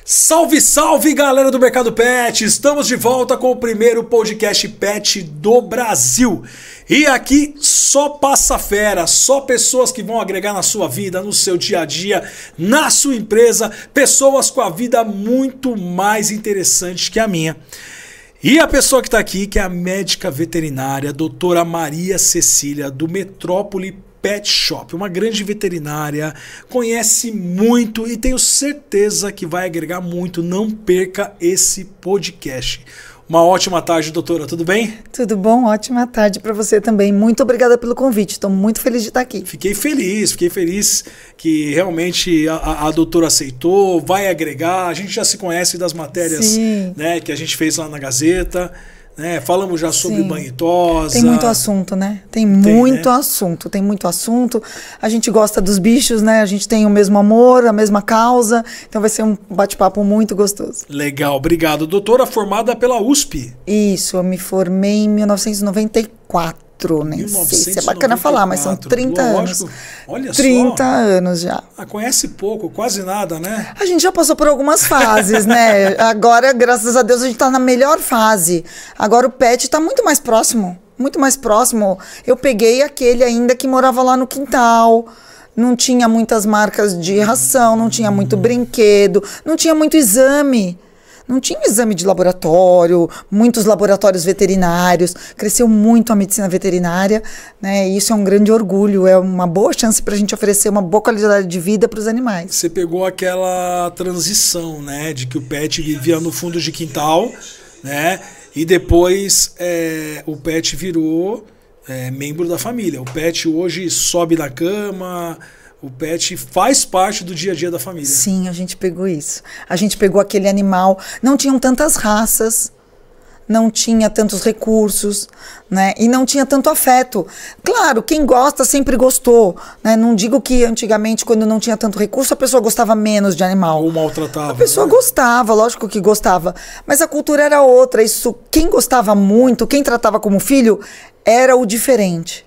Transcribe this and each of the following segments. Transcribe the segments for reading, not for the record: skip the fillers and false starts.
Salve, salve, galera do Mercado Pet! Estamos de volta com o primeiro podcast pet do Brasil. E aqui só passa fera, só pessoas que vão agregar na sua vida, no seu dia a dia, na sua empresa, pessoas com a vida muito mais interessante que a minha. E a pessoa que está aqui, que é a médica veterinária, a doutora Maria Cecília, do Metrópole Pet Shop, uma grande veterinária, conhece muito e tenho certeza que vai agregar muito. Não perca esse podcast. Uma ótima tarde, doutora, tudo bem? Tudo bom, ótima tarde para você também. Muito obrigada pelo convite, estou muito feliz de estar aqui. Fiquei feliz que realmente a doutora aceitou, vai agregar. A gente já se conhece das matérias, né, que a gente fez lá na Gazeta. Falamos já sobre banho e tosa. Tem muito assunto, né? Tem muito assunto. A gente gosta dos bichos, né? A gente tem o mesmo amor, a mesma causa. Então vai ser um bate-papo muito gostoso. Legal, obrigado. Doutora formada pela USP. Isso, eu me formei em 1994. Nem sei se é bacana falar, mas são 30 anos. Olha 30 anos já. Conhece pouco, quase nada, né? A gente já passou por algumas fases, né? Agora, graças a Deus, a gente tá na melhor fase. Agora o pet tá muito mais próximo. Muito mais próximo. Eu peguei aquele ainda que morava lá no quintal. Não tinha muitas marcas de ração, não tinha muito brinquedo, não tinha muito exame. Não tinha exame de laboratório, muitos laboratórios veterinários, cresceu muito a medicina veterinária, né? E isso é um grande orgulho, é uma boa chance para a gente oferecer uma boa qualidade de vida para os animais. Você pegou aquela transição, né? De que o pet vivia no fundo de quintal, né? E depois o pet virou membro da família. O pet hoje sobe na cama. O pet faz parte do dia a dia da família. Sim, a gente pegou isso. A gente pegou aquele animal. Não tinham tantas raças, não tinha tantos recursos, né? E não tinha tanto afeto. Claro, quem gosta sempre gostou, né? Não digo que antigamente, quando não tinha tanto recurso, a pessoa gostava menos de animal. Ou maltratava. A pessoa gostava, lógico que gostava. Mas a cultura era outra. Isso, quem gostava muito, quem tratava como filho, era o diferente.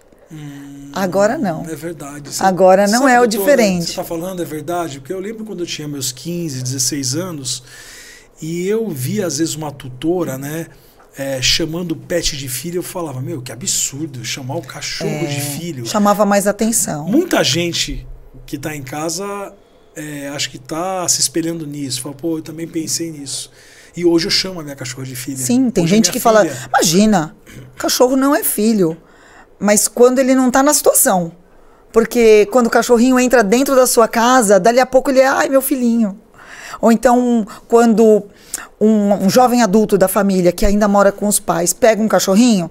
Agora não. É verdade. Agora não é o diferente. Você está falando é verdade? Porque eu lembro quando eu tinha meus 15, 16 anos e eu via às vezes uma tutora, né, chamando o pet de filho. Eu falava, meu, que absurdo chamar o cachorro de filho. Chamava mais atenção. Muita gente que está em casa acho que está se espelhando nisso. Fala, pô, eu também pensei nisso. E hoje eu chamo a minha cachorra de filha. Sim, tem gente que fala, imagina, cachorro não é filho. Mas quando ele não tá na situação. Porque quando o cachorrinho entra dentro da sua casa, dali a pouco ele é, ai, meu filhinho. Ou então, quando um jovem adulto da família, que ainda mora com os pais, pega um cachorrinho,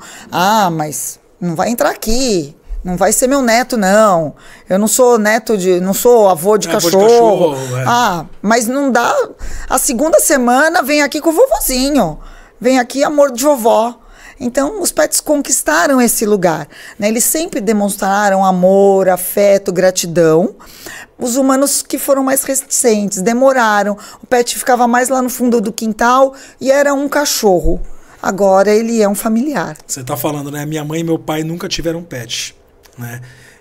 mas não vai entrar aqui. Não vai ser meu neto, não. Eu não sou não sou avô de cachorro. Mas não dá. A segunda semana vem aqui com o vovozinho. Vem aqui amor de vovó. Então, os pets conquistaram esse lugar, né? Eles sempre demonstraram amor, afeto, gratidão. Os humanos que foram mais recentes demoraram. O pet ficava mais lá no fundo do quintal e era um cachorro. Agora ele é um familiar. Você está falando, né? Minha mãe e meu pai nunca tiveram pet, né?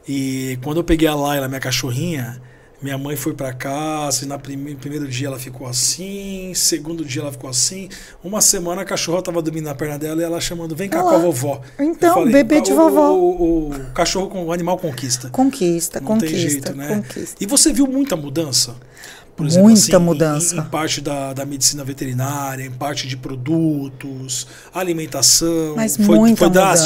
E quando eu peguei a Laila, minha cachorrinha, minha mãe foi para casa e no primeiro dia ela ficou assim, segundo dia ela ficou assim. Uma semana a cachorra estava dormindo na perna dela e ela chamando, vem cá com a vovó. Então, falei, bebê de vovó. O cachorro, o animal conquista. Não tem jeito, né? Conquista. E você viu muita mudança? Por exemplo, muita mudança. Em parte da medicina veterinária, em parte de produtos, alimentação. Mas muita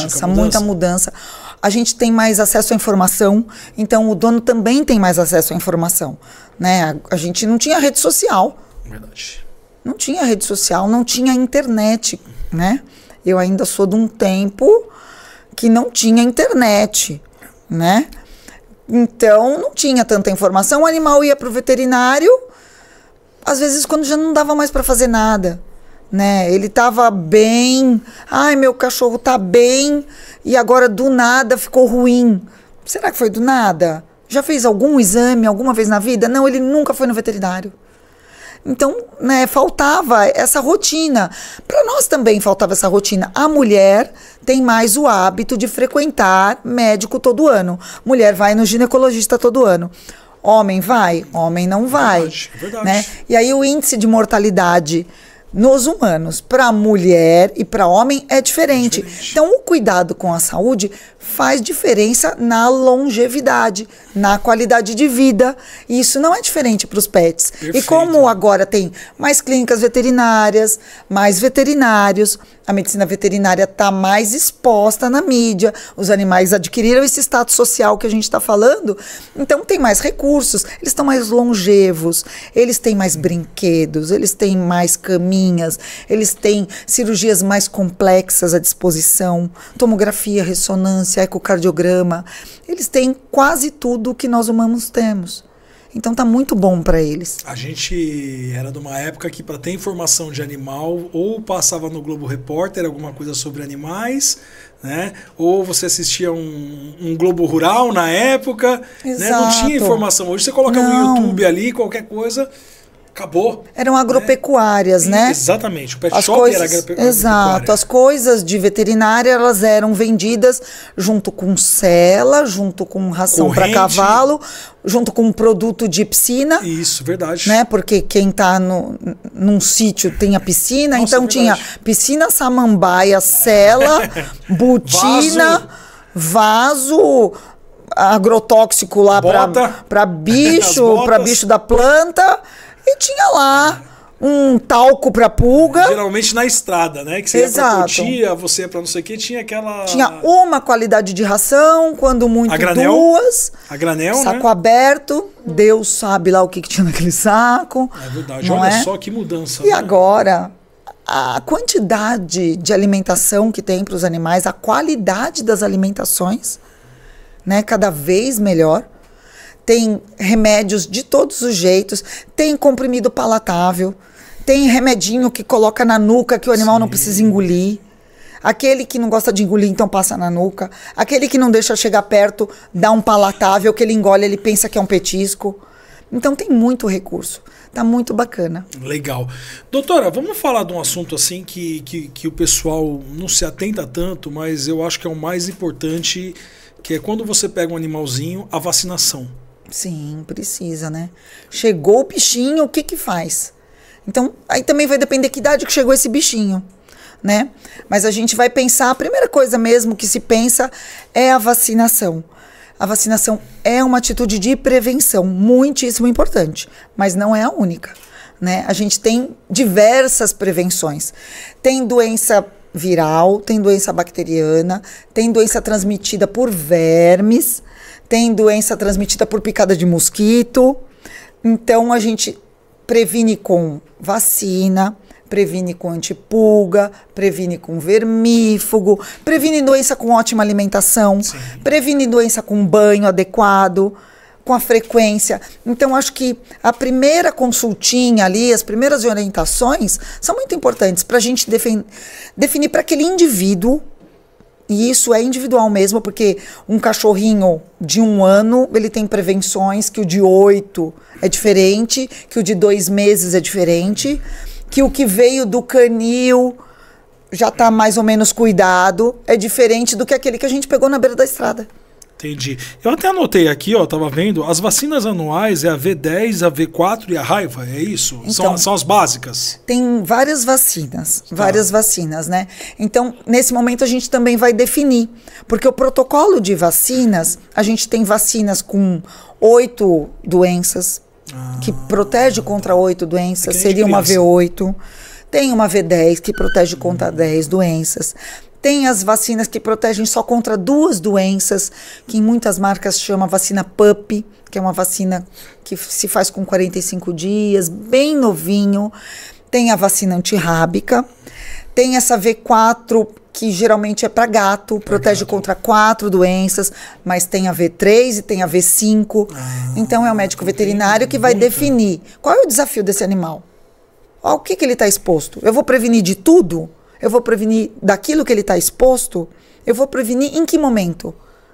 mudança. A gente tem mais acesso à informação, então o dono também tem mais acesso à informação, né? A gente não tinha rede social. Verdade. Não tinha rede social, não tinha internet, né? Eu ainda sou de um tempo que não tinha internet, né? Então não tinha tanta informação. O animal ia para o veterinário, às vezes quando já não dava mais para fazer nada, né? Ele estava bem, ai, meu cachorro tá bem, e agora do nada ficou ruim. Será que foi do nada? Já fez algum exame alguma vez na vida? Não, ele nunca foi no veterinário. Então, né, faltava essa rotina. Para nós também faltava essa rotina. A mulher tem mais o hábito de frequentar médico todo ano. Mulher vai no ginecologista todo ano. Homem vai? Homem não vai. Verdade, é verdade. Né? E aí o índice de mortalidade nos humanos, para mulher e para homem, é diferente. Então, o cuidado com a saúde faz diferença na longevidade, na qualidade de vida. E isso não é diferente para os pets. Perfeito. E como agora tem mais clínicas veterinárias, mais veterinários, a medicina veterinária está mais exposta na mídia, os animais adquiriram esse status social que a gente está falando, então tem mais recursos, eles estão mais longevos, eles têm mais brinquedos, eles têm mais caminhas, eles têm cirurgias mais complexas à disposição, tomografia, ressonância, ecocardiograma, eles têm quase tudo que nós humanos temos. Então tá muito bom para eles. A gente era de uma época que para ter informação de animal ou passava no Globo Repórter alguma coisa sobre animais, né? Ou você assistia um Globo Rural na época, né? Não tinha informação. Hoje você coloca no YouTube ali, qualquer coisa, acabou. Eram agropecuárias, né? Exatamente. O pet As shop coisas, era agropecuária. exato. As coisas de veterinária, elas eram vendidas junto com sela, junto com ração para cavalo, junto com um produto de piscina. Isso, verdade. Né? Porque quem está num sítio tem a piscina. Nossa, então tinha piscina, samambaia, sela, botina, vaso agrotóxico lá para bicho da planta. E tinha lá um talco para pulga. Geralmente na estrada, né? Que você ia pra Cotia, você ia pra não sei o que, tinha aquela... Tinha uma qualidade de ração, quando muito a granel, duas. A granel, saco aberto. Deus sabe lá o que tinha naquele saco. É verdade, olha só que mudança. E agora, a quantidade de alimentação que tem para os animais, a qualidade das alimentações, né? Cada vez melhor. Tem remédios de todos os jeitos, tem comprimido palatável, tem remedinho que coloca na nuca que o animal não precisa engolir. Aquele que não gosta de engolir, então passa na nuca. Aquele que não deixa chegar perto, dá um palatável que ele engole, ele pensa que é um petisco. Então tem muito recurso. Tá muito bacana. Legal. Doutora, vamos falar de um assunto assim que o pessoal não se atenta tanto, mas eu acho que é o mais importante, que é quando você pega um animalzinho, a vacinação. Sim, precisa, né? Chegou o bichinho, o que que faz? Então, aí também vai depender que idade que chegou esse bichinho, né? Mas a gente vai pensar, a primeira coisa mesmo que se pensa é a vacinação. A vacinação é uma atitude de prevenção, muitíssimo importante, mas não é a única, né? A gente tem diversas prevenções. Tem doença viral, tem doença bacteriana, tem doença transmitida por vermes, tem doença transmitida por picada de mosquito. Então, a gente previne com vacina, previne com antipulga, previne com vermífugo, previne doença com ótima alimentação, sim, previne doença com banho adequado, com a frequência. Então, acho que a primeira consultinha ali, as primeiras orientações são muito importantes para a gente definir para aquele indivíduo. E isso é individual mesmo, porque um cachorrinho de 1 ano, ele tem prevenções que o de 8 é diferente, que o de 2 meses é diferente, que o que veio do canil já está mais ou menos cuidado, é diferente do que aquele que a gente pegou na beira da estrada. Entendi. Eu até anotei aqui, ó, tava vendo, as vacinas anuais é a V10, a V4 e a raiva, é isso? Então, são as básicas? Tem várias vacinas, né? Então, nesse momento a gente também vai definir, porque o protocolo de vacinas, a gente tem vacinas com 8 doenças, que protege contra 8 doenças, seria uma V8. Tem uma V10 que protege contra 10 doenças. Tem as vacinas que protegem só contra 2 doenças, que em muitas marcas chama vacina PUP, que é uma vacina que se faz com 45 dias, bem novinho. Tem a vacina antirrábica. Tem essa V4, que geralmente é para gato, protege contra 4 doenças, mas tem a V3 e tem a V5. Então é o médico veterinário que vai definir qual é o desafio desse animal. Ao que ele está exposto? Eu vou prevenir de tudo? Eu vou prevenir daquilo que ele está exposto? Eu vou prevenir em que momento?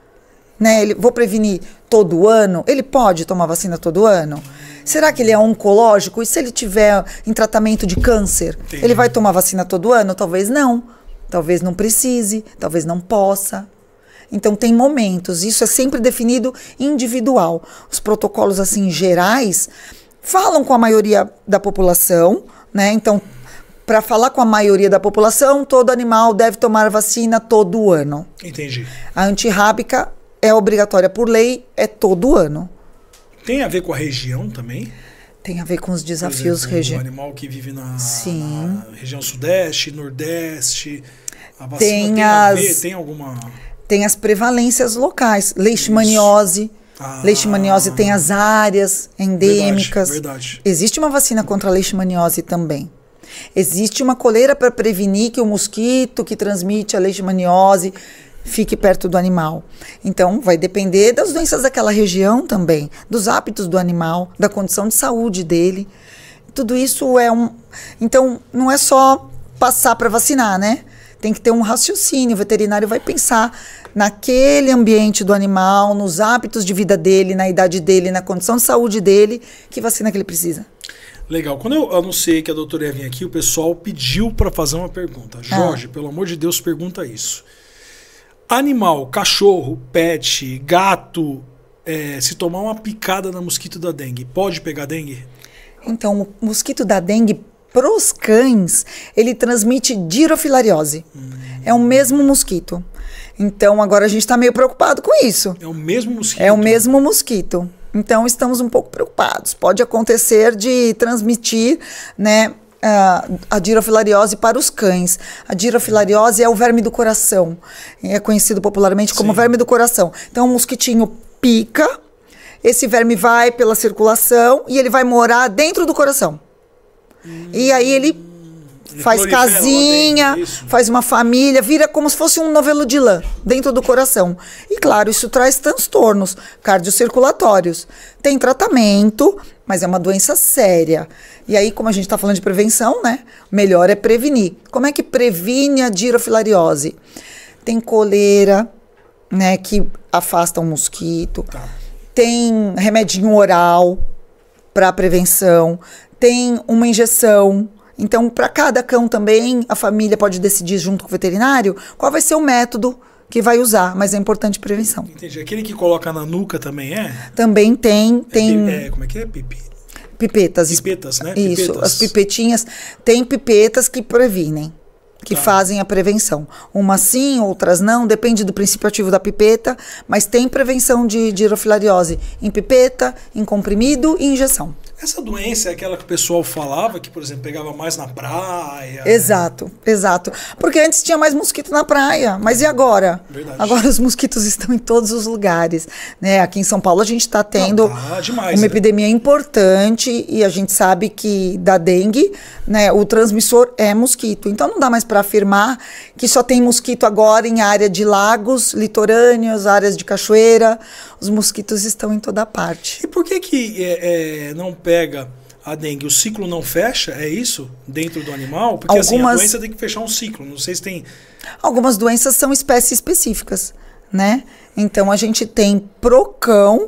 Né? Vou prevenir todo ano? Ele pode tomar vacina todo ano? Será que ele é oncológico? E se ele tiver em tratamento de câncer, entendi, ele vai tomar vacina todo ano? Talvez não. Talvez não precise, talvez não possa. Então tem momentos, isso é sempre definido individual. Os protocolos assim gerais falam com a maioria da população, né? Então, para falar com a maioria da população, todo animal deve tomar vacina todo ano. Entendi. A antirrábica é obrigatória por lei, é todo ano. Tem a ver com a região também? Tem a ver com os desafios regionais. O animal que vive na região sudeste, nordeste, a vacina tem a ver? Tem alguma... Tem as prevalências locais. Leishmaniose. Leishmaniose tem as áreas endêmicas. Verdade. Existe uma vacina contra a leishmaniose também. Existe uma coleira para prevenir que o mosquito que transmite a leishmaniose fique perto do animal. Então, vai depender das doenças daquela região também, dos hábitos do animal, da condição de saúde dele. Tudo isso é Então, não é só passar para vacinar, né? Tem que ter um raciocínio. O veterinário vai pensar naquele ambiente do animal, nos hábitos de vida dele, na idade dele, na condição de saúde dele, que vacina que ele precisa. Legal. Quando eu anunciei que a doutora ia vir aqui, o pessoal pediu para fazer uma pergunta. Jorge, pelo amor de Deus, pergunta isso. Animal, cachorro, pet, gato, se tomar uma picada na mosquito da dengue, pode pegar dengue? Então, o mosquito da dengue, pros cães, ele transmite dirofilariose. É o mesmo mosquito. Então, agora a gente está meio preocupado com isso. É o mesmo mosquito? É o mesmo mosquito. Então, estamos um pouco preocupados. Pode acontecer de transmitir, né, a dirofilariose para os cães. A dirofilariose é o verme do coração. É conhecido popularmente como verme do coração. Então, o mosquitinho pica, esse verme vai pela circulação e ele vai morar dentro do coração. E aí ele faz casinha, faz uma família, vira como se fosse um novelo de lã dentro do coração. E claro, isso traz transtornos cardiocirculatórios. Tem tratamento, mas é uma doença séria. E aí, como a gente está falando de prevenção, né? Melhor é prevenir. Como é que previne a dirofilariose? Tem coleira, né, que afasta o mosquito. Tá. Tem remedinho oral para prevenção. Tem uma injeção. Então, para cada cão também, a família pode decidir junto com o veterinário qual vai ser o método que vai usar, mas é importante prevenção. Entendi. Aquele que coloca na nuca também é? Também tem... como é que é? Pipetas. Pipetas, né? Isso, pipetas. As pipetinhas. Tem pipetas que previnem, que fazem a prevenção. Umas sim, outras não, depende do princípio ativo da pipeta, mas tem prevenção de dirofilariose em pipeta, em comprimido e injeção. Essa doença é aquela que o pessoal falava que, por exemplo, pegava mais na praia. Exato, exato. Porque antes tinha mais mosquito na praia, mas e agora? Verdade. Agora os mosquitos estão em todos os lugares, né? Aqui em São Paulo a gente está tendo uma epidemia importante e a gente sabe que da dengue, né, o transmissor é mosquito. Então não dá mais para afirmar que só tem mosquito agora em área de lagos litorâneos, áreas de cachoeira. Os mosquitos estão em toda parte. E por que não pega a dengue? O ciclo não fecha, é isso? Dentro do animal? Porque assim, a doença tem que fechar um ciclo. Não sei se tem... Algumas doenças são espécies específicas, né? Então a gente tem pro cão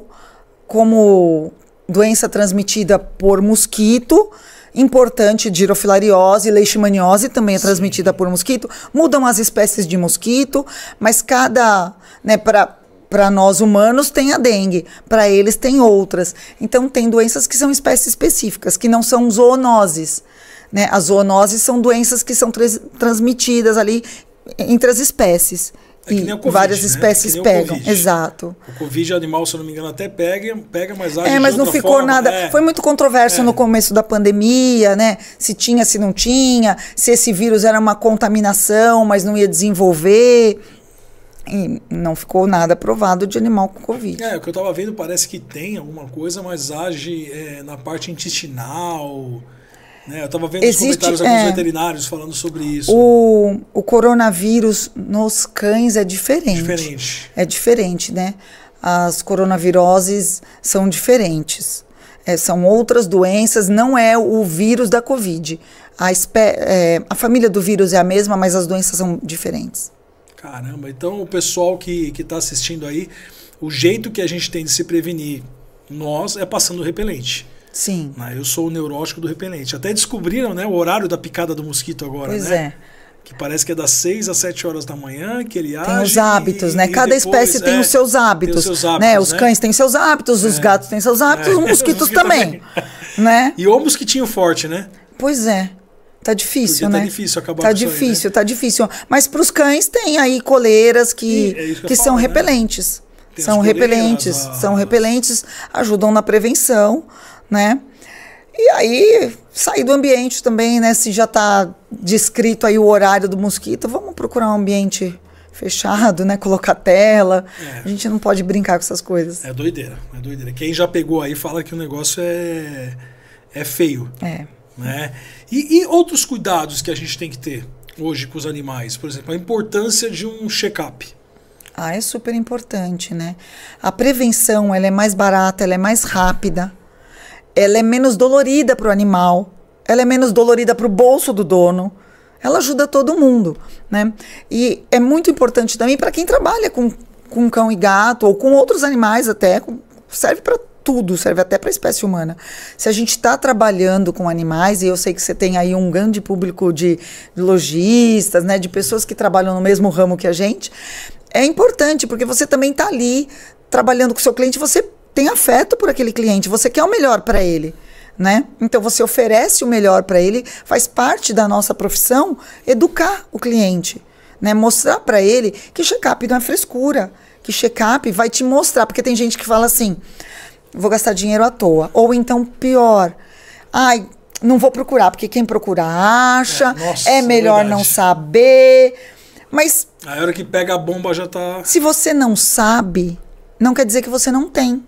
como doença transmitida por mosquito, importante, dirofilariose, leishmaniose também é transmitida por mosquito. Mudam as espécies de mosquito, mas cada, né, para nós humanos tem a dengue, para eles tem outras. Então tem doenças que são espécies específicas, que não são zoonoses, né? As zoonoses são doenças que são transmitidas ali entre as espécies. É que nem o COVID, várias espécies pegam. Exato. O Covid animal, se eu não me engano, até pega, mas age mas de não outra ficou forma. nada. Foi muito controverso no começo da pandemia, né? Se tinha, se não tinha, se esse vírus era uma contaminação, mas não ia desenvolver. E não ficou nada provado de animal com Covid. O que eu estava vendo parece que tem alguma coisa, mas age na parte intestinal. Né? Eu estava vendo os comentários de alguns veterinários falando sobre isso. O coronavírus nos cães é diferente. É diferente, né? As coronaviroses são diferentes. São outras doenças, não é o vírus da Covid. A família do vírus é a mesma, mas as doenças são diferentes. Caramba, então o pessoal que está assistindo aí, o jeito que a gente tem de se prevenir, nós, é passando o repelente. Sim. Eu sou o neurótico do repelente. Até descobriram, né, o horário da picada do mosquito agora, pois né? Que parece que é das 6 às 7 horas da manhã que ele age. Tem os hábitos, né? Cada espécie tem os seus hábitos. Né? Os cães têm seus hábitos, os gatos têm seus hábitos, os mosquitos também. Né? E o mosquitinho forte, né? Pois é. Tá difícil, porque né? Tá difícil acabar tá com difícil, isso aí, né? Tá difícil. Mas para os cães tem aí coleiras que são repelentes. Né? São repelentes. São repelentes, ajudam na prevenção, né? E aí, sair do ambiente também, né? Se já tá descrito aí o horário do mosquito, vamos procurar um ambiente fechado, né? Colocar tela. A gente não pode brincar com essas coisas. É doideira, é doideira. Quem já pegou aí fala que o negócio é feio. Né? E outros cuidados que a gente tem que ter hoje com os animais? Por exemplo, a importância de um check-up. É super importante, né? A prevenção, ela é mais barata, ela é mais rápida. Ela é menos dolorida para o animal, ela é menos dolorida para o bolso do dono, ela ajuda todo mundo, né? E é muito importante também para quem trabalha com cão e gato, ou com outros animais até, serve para tudo, serve até para a espécie humana. Se a gente está trabalhando com animais, e eu sei que você tem aí um grande público de lojistas, né, de pessoas que trabalham no mesmo ramo que a gente, é importante, porque você também está ali trabalhando com o seu cliente, você tem afeto por aquele cliente, você quer o melhor para ele, né? Então você oferece o melhor para ele, faz parte da nossa profissão educar o cliente, né? Mostrar para ele que check-up não é frescura, que check-up vai te mostrar, porque tem gente que fala assim, vou gastar dinheiro à toa, ou então pior, não vou procurar, porque quem procura acha, é melhor não saber, mas... A hora que pega a bomba já tá... Se você não sabe, não quer dizer que você não tem.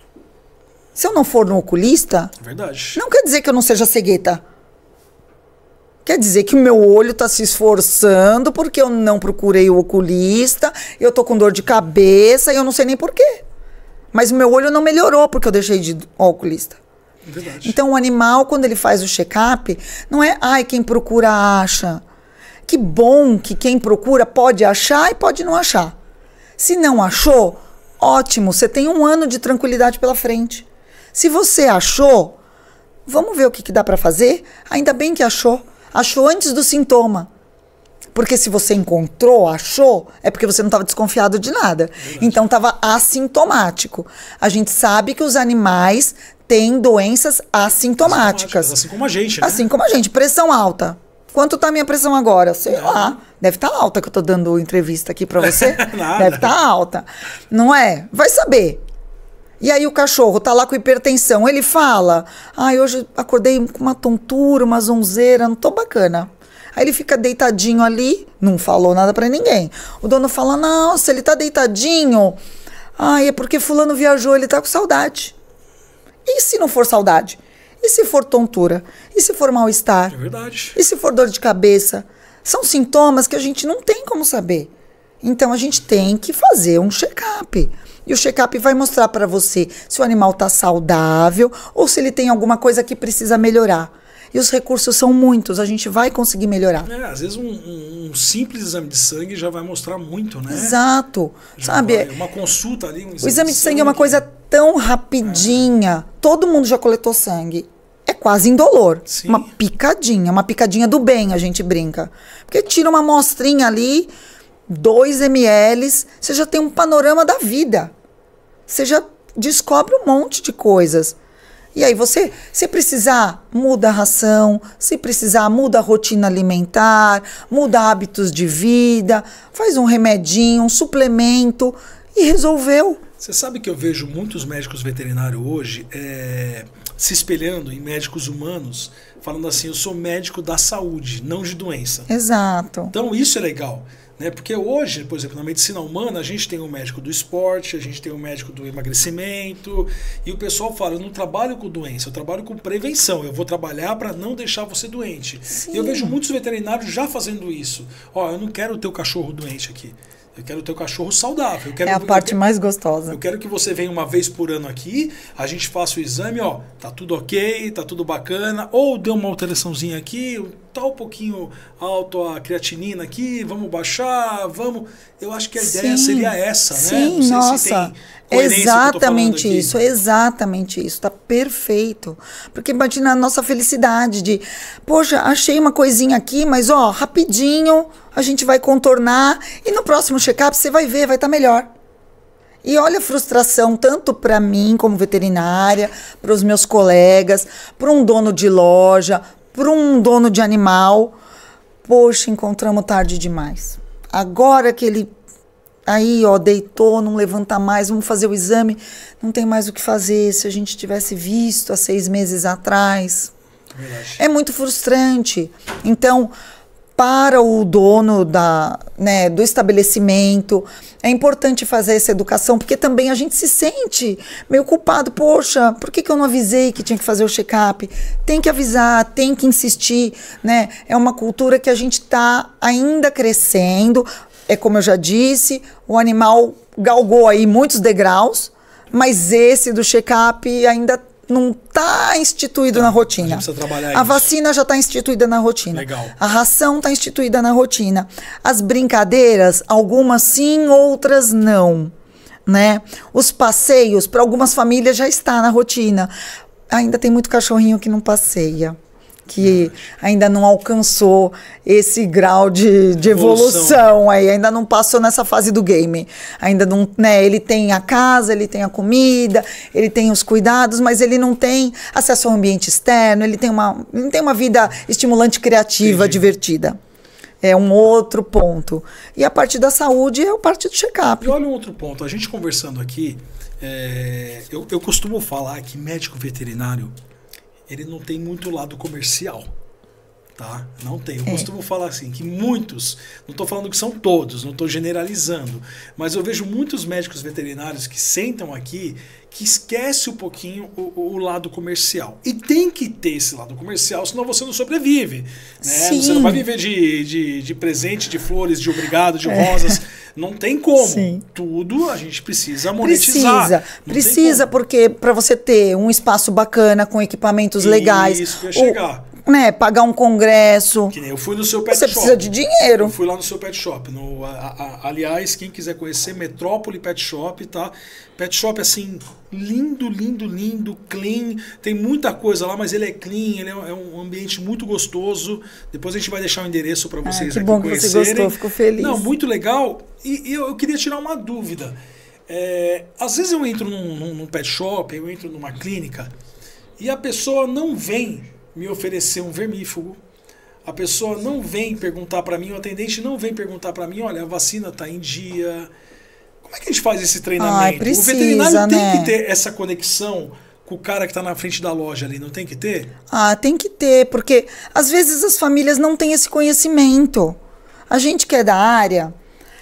Se eu não for no oculista, verdade. Não quer dizer que eu não seja cegueta. Quer dizer que o meu olho está se esforçando porque eu não procurei o oculista, eu tô com dor de cabeça e eu não sei nem por quê. Mas o meu olho não melhorou porque eu deixei de ir ao oculista. Verdade. Então o animal, quando ele faz o check-up, não é, quem procura acha. Que bom que quem procura pode achar e pode não achar. Se não achou, ótimo, você tem 1 ano de tranquilidade pela frente. Se você achou, vamos ver o que dá para fazer? Ainda bem que achou. Achou antes do sintoma. Porque se você encontrou, achou, é porque você não estava desconfiado de nada. Verdade. Então estava assintomático. A gente sabe que os animais têm doenças assintomáticas. Assim como a gente, né? Assim como a gente. Pressão alta. Quanto tá a minha pressão agora? Sei lá. Deve estar alta, que eu tô dando entrevista aqui para você. Deve estar alta. Não é? Vai saber. E aí o cachorro tá lá com hipertensão, ele fala, hoje acordei com uma tontura, uma zonzeira, não tô bacana. Aí ele fica deitadinho ali, não falou nada pra ninguém. O dono fala, nossa, ele tá deitadinho, é porque fulano viajou, ele tá com saudade. E se não for saudade? E se for tontura? E se for mal-estar? É verdade. E se for dor de cabeça? São sintomas que a gente não tem como saber. Então a gente tem que fazer um check-up. E o check-up vai mostrar para você se o animal está saudável ou se ele tem alguma coisa que precisa melhorar. E os recursos são muitos, a gente vai conseguir melhorar. Às vezes um simples exame de sangue já vai mostrar muito, né? Exato. Sabe? Uma consulta ali, o exame de sangue é uma coisa tão rapidinha. Todo mundo já coletou sangue. É quase indolor. Sim. Uma picadinha do bem, a gente brinca. Porque tira uma amostrinha ali, 2 ml, você já tem um panorama da vida. Você já descobre um monte de coisas. E aí se precisar, muda a ração, se precisar, muda a rotina alimentar, muda hábitos de vida, faz um remedinho, um suplemento e resolveu. Você sabe que eu vejo muitos médicos veterinários hoje se espelhando em médicos humanos, falando assim, eu sou médico da saúde, não de doença. Exato. Então isso é legal. Né? Porque hoje, por exemplo, na medicina humana, a gente tem um médico do esporte, a gente tem um médico do emagrecimento, e o pessoal fala, eu não trabalho com doença, eu trabalho com prevenção, eu vou trabalhar para não deixar você doente. Sim. E eu vejo muitos veterinários já fazendo isso. Eu não quero o teu cachorro doente aqui. Eu quero o teu cachorro saudável. É a parte mais gostosa. Eu quero que você venha uma vez por ano aqui, a gente faça o exame, tá tudo ok, tá tudo bacana, ou deu uma alteraçãozinha aqui, tá um pouquinho alto a creatinina aqui, vamos baixar, vamos... Eu acho que a ideia seria essa, né? Sim, Não sei nossa, se tem coerência exatamente que eu tô isso, exatamente isso, tá perfeito. Porque imagina a nossa felicidade de, poxa, achei uma coisinha aqui, mas ó, rapidinho a gente vai contornar e no próximo check-up você vai ver, vai estar melhor. E olha a frustração, tanto para mim como veterinária, para os meus colegas, para um dono de loja, para um dono de animal. Poxa, encontramos tarde demais. Agora que ele aí, ó, deitou, não levanta mais, vamos fazer o exame, não tem mais o que fazer. Se a gente tivesse visto há 6 meses atrás. Verdade. É muito frustrante. Então, para o dono do estabelecimento, é importante fazer essa educação, porque também a gente se sente meio culpado. Poxa, por que eu não avisei que tinha que fazer o check-up? Tem que avisar, tem que insistir, né? É uma cultura que a gente está ainda crescendo. É como eu já disse, o animal galgou aí muitos degraus, mas esse do check-up ainda não está instituído na rotina. A gente precisa trabalhar a isso. vacina já está instituída na rotina. Legal. A ração está instituída na rotina. As brincadeiras, algumas sim, outras não, né? Os passeios, para algumas famílias já está na rotina. Ainda tem muito cachorrinho que não passeia, que ainda não alcançou esse grau de evolução aí, ainda não passou nessa fase do game. Ainda não, né? Ele tem a casa, ele tem a comida, ele tem os cuidados, mas ele não tem acesso ao ambiente externo, ele não tem uma vida estimulante, criativa, divertida. É um outro ponto. E a parte da saúde é a parte do check-up. E olha um outro ponto, a gente conversando aqui, eu costumo falar que médico veterinário, ele não tem muito lado comercial, tá? Não tem. Eu costumo falar assim, que muitos, não estou falando que são todos, não estou generalizando, mas eu vejo muitos médicos veterinários que sentam aqui, que esquece um pouquinho o lado comercial. E tem que ter esse lado comercial, senão você não sobrevive, né? Você não vai viver de presente, de flores, de obrigado, de rosas. Não tem como. Sim. Tudo a gente precisa monetizar. Precisa, porque para você ter um espaço bacana, com equipamentos legais. Isso que eu ia chegar. Né, pagar um congresso. Que nem eu fui no seu pet Você shop. precisa de dinheiro. Eu fui lá no seu pet shop. Aliás, quem quiser conhecer, Metrópole Pet Shop, tá? Pet shop, assim, lindo, lindo, lindo, clean. Tem muita coisa lá, mas ele é clean, ele é um ambiente muito gostoso. Depois a gente vai deixar o endereço para vocês aqui conhecerem. Que você gostou, fico feliz. Não, muito legal. E eu queria tirar uma dúvida. Às vezes eu entro num pet shop, eu entro numa clínica, e a pessoa não vem me oferecer um vermífugo. A pessoa não vem perguntar para mim, o atendente não vem perguntar para mim, olha, a vacina está em dia. Como é que a gente faz esse treinamento? Precisa, o veterinário tem né? que ter essa conexão com o cara que está na frente da loja ali, não tem que ter? Tem que ter, porque às vezes as famílias não têm esse conhecimento. A gente que é da área,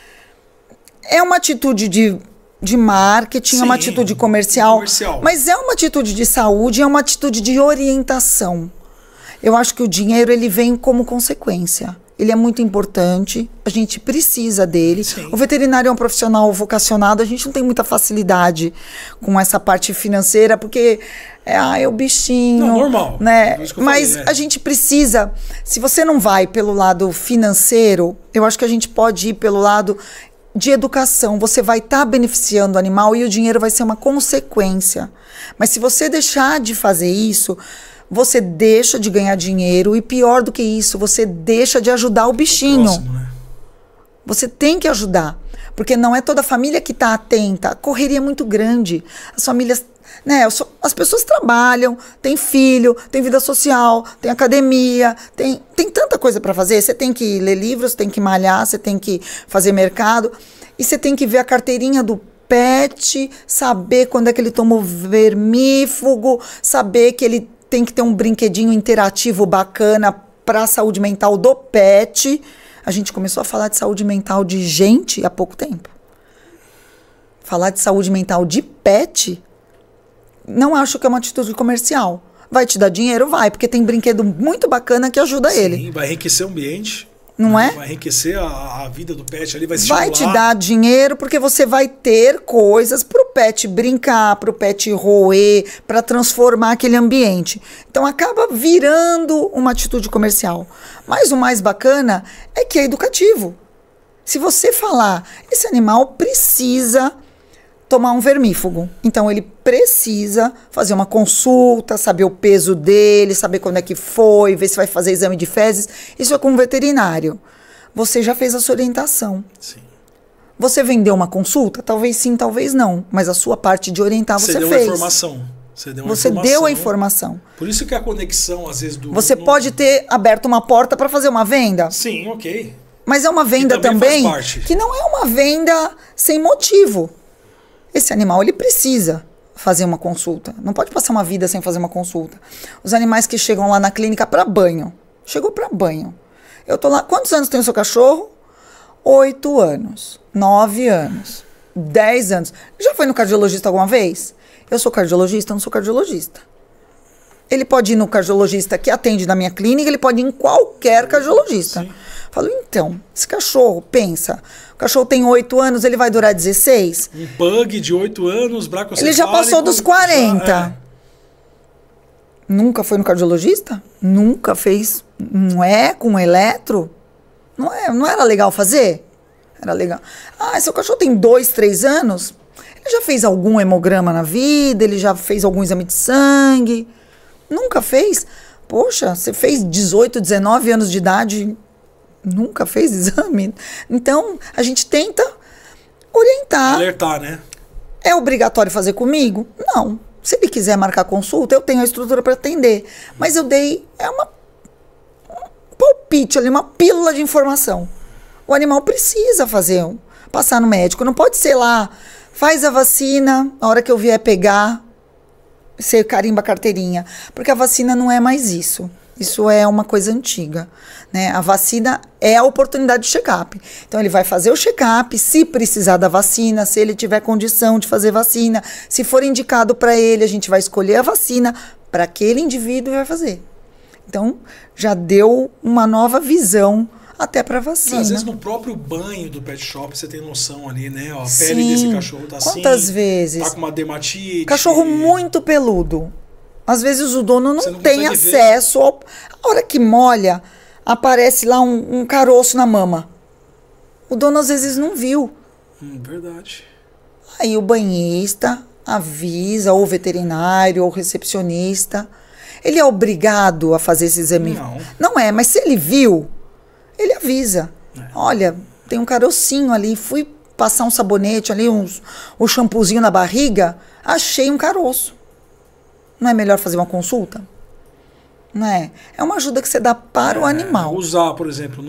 é uma atitude de marketing, é uma atitude comercial, mas é uma atitude de saúde, é uma atitude de orientação. Eu acho que o dinheiro ele vem como consequência. Ele é muito importante, a gente precisa dele. Sim. O veterinário é um profissional vocacionado, a gente não tem muita facilidade com essa parte financeira, porque é o bichinho. Não, normal. Né? Mas a gente precisa, se você não vai pelo lado financeiro, eu acho que a gente pode ir pelo lado de educação. Você vai estar beneficiando o animal e o dinheiro vai ser uma consequência. Mas se você deixar de fazer isso, você deixa de ganhar dinheiro e pior do que isso, você deixa de ajudar o bichinho. Próximo, né? Você tem que ajudar, porque não é toda a família que está atenta. A correria é muito grande. As famílias, né, as pessoas trabalham, tem filho, tem vida social, tem academia, tem tanta coisa para fazer. Você tem que ler livros, tem que malhar, você tem que fazer mercado e você tem que ver a carteirinha do pet, saber quando é que ele tomou vermífugo, saber que ele tem que ter um brinquedinho interativo bacana para a saúde mental do pet. A gente começou a falar de saúde mental de gente há pouco tempo. Falar de saúde mental de pet, não acho que é uma atitude comercial. Vai te dar dinheiro? Vai, porque tem brinquedo muito bacana que ajuda ele. Sim, vai enriquecer o ambiente. Não é? Vai enriquecer a vida do pet ali, vai estimular. Vai te dar dinheiro porque você vai ter coisas pro pet brincar, pro pet roer, para transformar aquele ambiente. Então acaba virando uma atitude comercial. Mas o mais bacana é que é educativo. Se você falar, esse animal precisa tomar um vermífugo. Então ele precisa fazer uma consulta, saber o peso dele, saber quando é que foi, ver se vai fazer exame de fezes. Isso é com um veterinário. Você já fez a sua orientação. Sim. Você vendeu uma consulta? Talvez sim, talvez não. Mas a sua parte de orientar você fez. Você deu uma informação. Você deu a informação. Por isso que a conexão, às vezes, do... Você pode ter aberto uma porta para fazer uma venda. Sim, ok. Mas é uma venda também que não é uma venda sem motivo. Esse animal, ele precisa fazer uma consulta. Não pode passar uma vida sem fazer uma consulta. Os animais que chegam lá na clínica para banho. Chegou para banho. Eu tô lá. Quantos anos tem o seu cachorro? 8 anos. 9 anos. 10 anos. Já foi no cardiologista alguma vez? Eu sou cardiologista, eu não sou cardiologista. Ele pode ir no cardiologista que atende na minha clínica, ele pode ir em qualquer cardiologista. Sim. Falo, então, esse cachorro, pensa, o cachorro tem 8 anos, ele vai durar 16? Um pug de 8 anos, bracocefálico... Ele já passou dos 40. Nunca foi no cardiologista? Nunca fez um eco, um eletro? Não era legal fazer? Era legal. Ah, seu cachorro tem 2, 3 anos? Ele já fez algum hemograma na vida? Ele já fez algum exame de sangue? Nunca fez? Poxa, você fez 18, 19 anos de idade... Nunca fez exame? Então, a gente tenta orientar. Alertar, né? É obrigatório fazer comigo? Não. Se ele quiser marcar consulta, eu tenho a estrutura para atender. Mas eu dei um palpite ali, uma pílula de informação. O animal precisa passar no médico. Não pode ser lá, faz a vacina, a hora que eu vier pegar, você carimba a carteirinha. Porque a vacina não é mais isso. Isso é uma coisa antiga, né? A vacina é a oportunidade de check-up. Então, ele vai fazer o check-up, se precisar da vacina, se ele tiver condição de fazer vacina, se for indicado para ele, a gente vai escolher a vacina para aquele indivíduo e vai fazer. Então, já deu uma nova visão até para vacina. Às vezes, no próprio banho do pet shop, você tem noção ali, né? Ó, a Sim. pele desse cachorro tá assim. Quantas vezes? Tá com uma dermatite. Cachorro muito peludo. Às vezes o dono não tem acesso ao... A hora que molha, aparece lá um caroço na mama. O dono às vezes não viu. Verdade. Aí o banhista avisa, ou o veterinário, ou o recepcionista. Ele é obrigado a fazer esse exame? Não. Não é, mas se ele viu, ele avisa. Olha, tem um carocinho ali, fui passar um sabonete ali, um shampoozinho na barriga, achei um caroço. Não é melhor fazer uma consulta? Não é? É uma ajuda que você dá para o animal. Usar, por exemplo,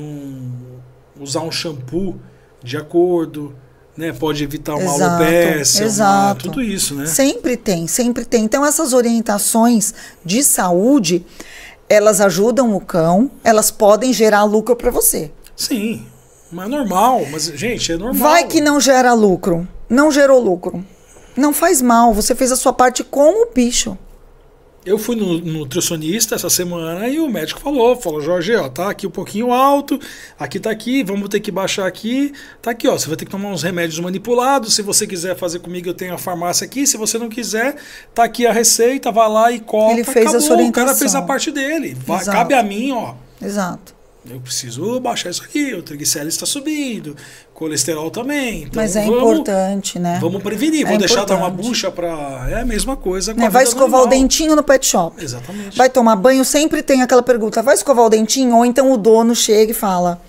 usar um shampoo de acordo, né? Pode evitar uma alopecia, tudo isso, né? Sempre tem, sempre tem. Então, essas orientações de saúde, elas ajudam o cão, elas podem gerar lucro para você. Sim, mas é normal. Mas, gente, é normal. Vai que não gera lucro. Não gerou lucro. Não faz mal, você fez a sua parte com o bicho. Eu fui no nutricionista essa semana e o médico falou, Jorge, ó, tá aqui um pouquinho alto, aqui tá aqui, vamos ter que baixar aqui, tá aqui, ó, você vai ter que tomar uns remédios manipulados, se você quiser fazer comigo eu tenho a farmácia aqui, se você não quiser, tá aqui a receita, vai lá e compra, ele fez acabou, a sua orientação. O cara fez a parte dele, cabe a mim, ó. Exato. Eu preciso baixar isso aqui, o triglicérido está subindo, colesterol também. Então mas é importante, né? Vamos prevenir, vou deixar dar uma bucha para... É a mesma coisa com a vai escovar o dentinho no pet shop. Exatamente. Vai tomar banho, sempre tem aquela pergunta, vai escovar o dentinho? Ou então o dono chega e fala,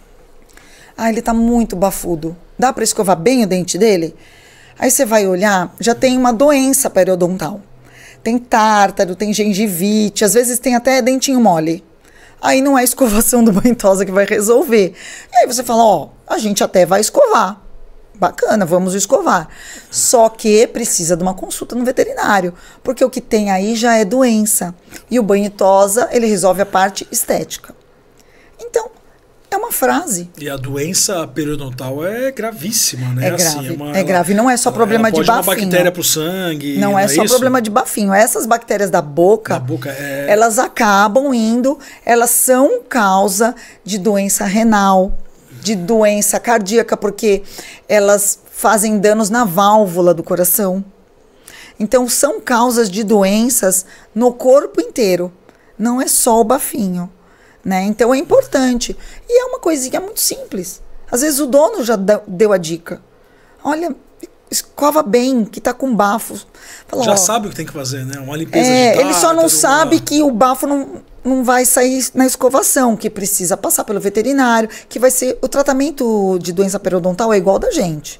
ele tá muito bafudo, dá para escovar bem o dente dele? Aí você vai olhar, já tem uma doença periodontal. Tem tártaro, tem gengivite, às vezes tem até dentinho mole. Aí não é a escovação do banho-tosa que vai resolver. E aí você fala, a gente até vai escovar. Bacana, vamos escovar. Só que precisa de uma consulta no veterinário, porque o que tem aí já é doença. E o banho-tosa, ele resolve a parte estética. Então, é uma frase. E a doença periodontal é gravíssima, né? É grave, é grave. Não é só problema de bafinho. Uma bactéria pro sangue. Não é só problema de bafinho. Essas bactérias da boca, elas acabam indo, elas são causa de doença renal, de doença cardíaca, porque elas fazem danos na válvula do coração. Então, são causas de doenças no corpo inteiro. Não é só o bafinho, né? Então, é importante. E é uma coisinha muito simples. Às vezes, o dono já deu a dica. Olha, escova bem, que tá com bafo. Fala, já sabe o que tem que fazer, né? Uma limpeza de tártaro. Ele só não sabe que o bafo não vai sair na escovação, que precisa passar pelo veterinário, que vai ser... O tratamento de doença periodontal é igual da gente.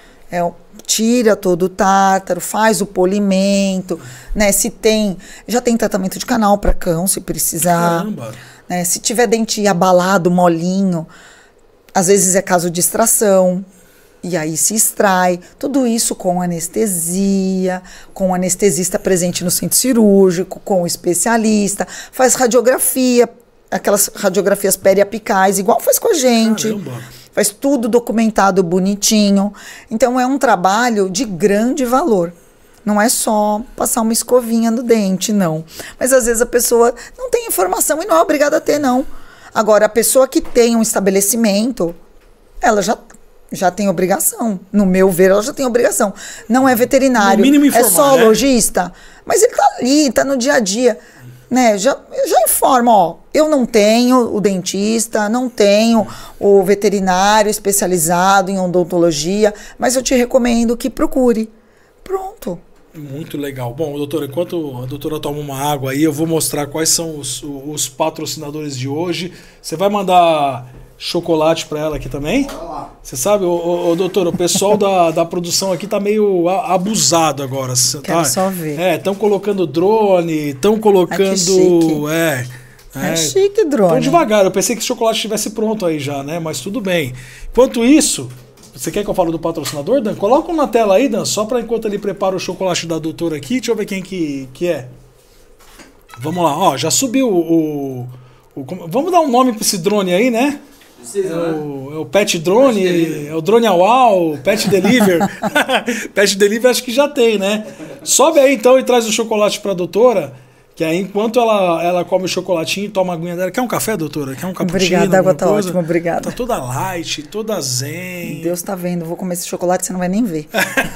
Tira todo o tártaro, faz o polimento, né? Já tem tratamento de canal para cão, se precisar. Caramba. Né? Se tiver dente abalado, molinho, às vezes é caso de extração, e aí se extrai. Tudo isso com anestesia, com o anestesista presente no centro cirúrgico, com o especialista, faz radiografia, aquelas radiografias periapicais, igual faz com a gente. Caramba. Faz tudo documentado bonitinho. Então, é um trabalho de grande valor. Não é só passar uma escovinha no dente, não. Mas, às vezes, a pessoa não tem informação e não é obrigada a ter, não. Agora, a pessoa que tem um estabelecimento, ela já tem obrigação. No meu ver, ela já tem obrigação. Não é veterinário, no mínimo informar, é só lojista. Mas ele tá ali, tá no dia a dia. Né, já informa, ó, eu não tenho o dentista, não tenho o veterinário especializado em odontologia, mas eu te recomendo que procure. Pronto. Muito legal. Bom, doutora, enquanto a doutora toma uma água aí, eu vou mostrar quais são os patrocinadores de hoje. Você vai mandar chocolate para ela aqui também? Você sabe, doutor, o pessoal da produção aqui tá meio abusado agora. Quero só ver. Estão colocando drone, estão colocando... É chique drone. Tão devagar, eu pensei que o chocolate estivesse pronto aí já, né? Mas tudo bem. Enquanto isso, você quer que eu fale do patrocinador, Dan? Coloca um na tela aí, Dan, só para enquanto ele prepara o chocolate da doutora aqui. Deixa eu ver quem que é. Vamos lá, ó, já subiu vamos dar um nome para esse drone aí, né? É o Pet Drone, é o Drone Awal, Pet Deliver. Pet Deliver acho que já tem, né? Sobe aí então e traz o chocolate para a doutora, que aí enquanto ela come o chocolatinho e toma a aguinha dela. Quer um café, doutora? Quer um cappuccino? Obrigada, a água tá ótima, obrigada. Tá toda light, toda zen. Deus tá vendo, vou comer esse chocolate, você não vai nem ver.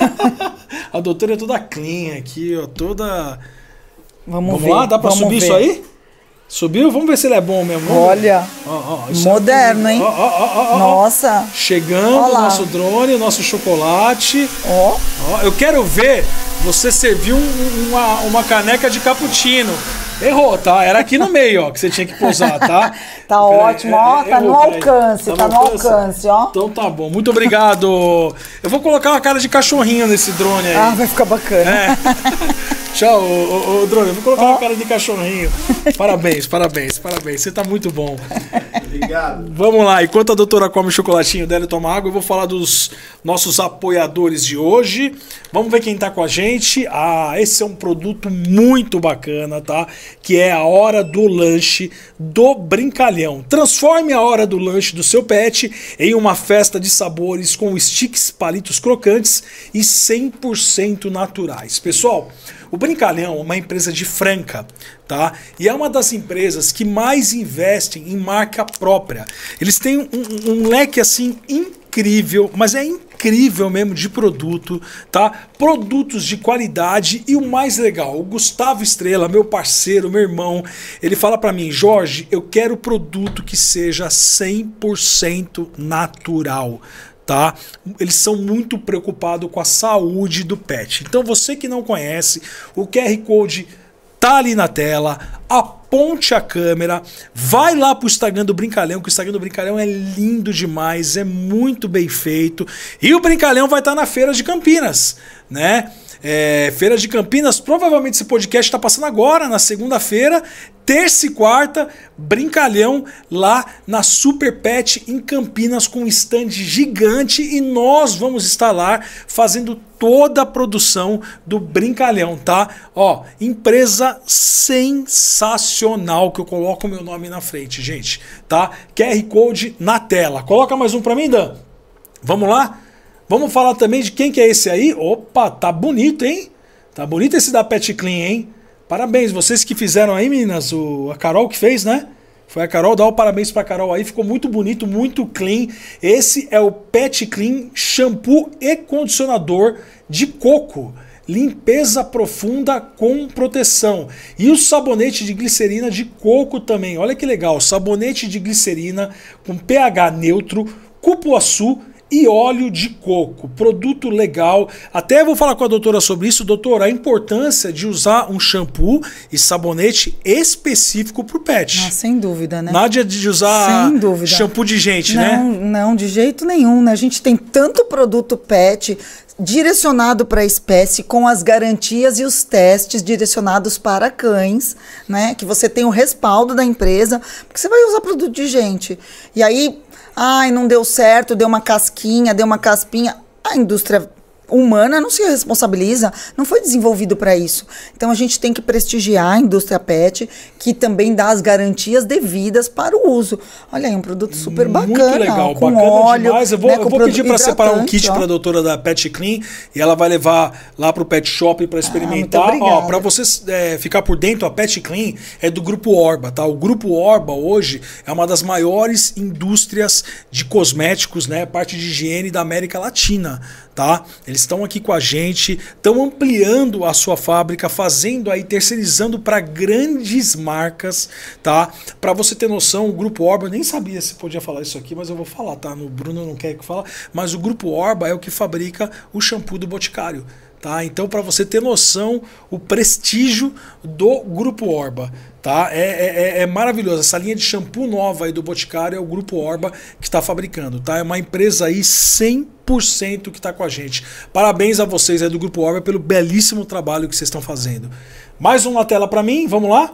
A doutora é toda clean aqui, ó, toda... Vamos ver, lá, dá para subir isso aí? Subiu? Vamos ver se ele é bom mesmo. Olha, moderno, hein? Nossa. Chegando o nosso drone, o nosso chocolate. Eu quero ver você servir uma caneca de cappuccino. Errou, tá? Era aqui no meio, ó, que você tinha que pousar, tá? Tá ótimo, ó, tá no alcance, tá no alcance, ó. Então tá bom, muito obrigado. Eu vou colocar uma cara de cachorrinho nesse drone aí. Ah, vai ficar bacana. Tchau, drone, eu vou colocar uma cara de cachorrinho. Parabéns. Você tá muito bom. Obrigado. Vamos lá, enquanto a doutora come o chocolatinho dela e toma água, eu vou falar dos nossos apoiadores de hoje. Vamos ver quem tá com a gente. Esse é um produto muito bacana, tá? Que é a hora do lanche do Brincalhão. Transforme a hora do lanche do seu pet em uma festa de sabores com sticks, palitos crocantes e 100% naturais. Pessoal, o Brincalhão é uma empresa de Franca, tá? E é uma das empresas que mais investem em marca própria. Eles têm um leque assim incrível, mas é incrível mesmo de produto, tá? Produtos de qualidade e o mais legal, o Gustavo Estrela, meu parceiro, meu irmão, ele fala pra mim: Jorge, eu quero produto que seja 100% natural. Tá? Eles são muito preocupados com a saúde do pet. Então você que não conhece, o QR Code tá ali na tela, aponte a câmera, vai lá pro Instagram do Brincalhão, que o Instagram do Brincalhão é lindo demais, é muito bem feito. E o Brincalhão vai estar na Feira de Campinas, né? Feira de Campinas, provavelmente esse podcast está passando agora, na segunda-feira, terça e quarta, brincalhão lá na Super Pet em Campinas com um stand gigante e nós vamos estar lá fazendo toda a produção do brincalhão, tá? Ó, empresa sensacional que eu coloco o meu nome na frente, gente, tá? QR Code na tela. Coloca mais um para mim, Dan. Vamos lá? Vamos falar também de quem que é esse aí? Opa, tá bonito, hein? Tá bonito esse da Pet Clean, hein? Parabéns, vocês que fizeram aí, meninas. A Carol que fez, né? Foi a Carol, dá o parabéns pra Carol aí. Ficou muito bonito, muito clean. Esse é o Pet Clean Shampoo e Condicionador de coco. Limpeza profunda com proteção. E o sabonete de glicerina de coco também. Olha que legal. Sabonete de glicerina com pH neutro, cupuaçu e óleo de coco, produto legal. Até vou falar com a doutora sobre isso. Doutora, a importância de usar um shampoo e sabonete específico para o pet. Ah, sem dúvida, né? Nada de usar shampoo de gente, não, né? Não, de jeito nenhum, né? A gente tem tanto produto pet direcionado para a espécie, com as garantias e os testes direcionados para cães, né? Que você tem o respaldo da empresa, porque você vai usar produto de gente. E aí, ai, não deu certo, deu uma casquinha, deu uma caspinha. A indústria humana não se responsabiliza, não foi desenvolvido para isso. Então a gente tem que prestigiar a indústria pet, que também dá as garantias devidas para o uso. Olha aí, um produto super bacana. Muito legal, com bacana óleo, demais. Eu vou pedir para separar um kit ó. para a doutora da Pet Clean e ela vai levar lá para o Pet Shop para experimentar. Ó, para vocês ficar por dentro, a Pet Clean é do Grupo Orba, tá? O Grupo Orba hoje é uma das maiores indústrias de cosméticos, né? Parte de higiene da América Latina, tá? Eles estão aqui com a gente, estão ampliando a sua fábrica, fazendo aí, terceirizando para grandes marcas, tá? Para você ter noção, o Grupo Orba, eu nem sabia se podia falar isso aqui, mas eu vou falar, tá? O Bruno não quer que eu fale, mas o Grupo Orba é o que fabrica o shampoo do Boticário, tá? Então, para você ter noção, o prestígio do Grupo Orba, tá? É maravilhoso. Essa linha de shampoo nova aí do Boticário é o Grupo Orba que está fabricando, tá? É uma empresa aí 100% que está com a gente. Parabéns a vocês aí do Grupo Orba pelo belíssimo trabalho que vocês estão fazendo. Mais um na tela para mim, vamos lá?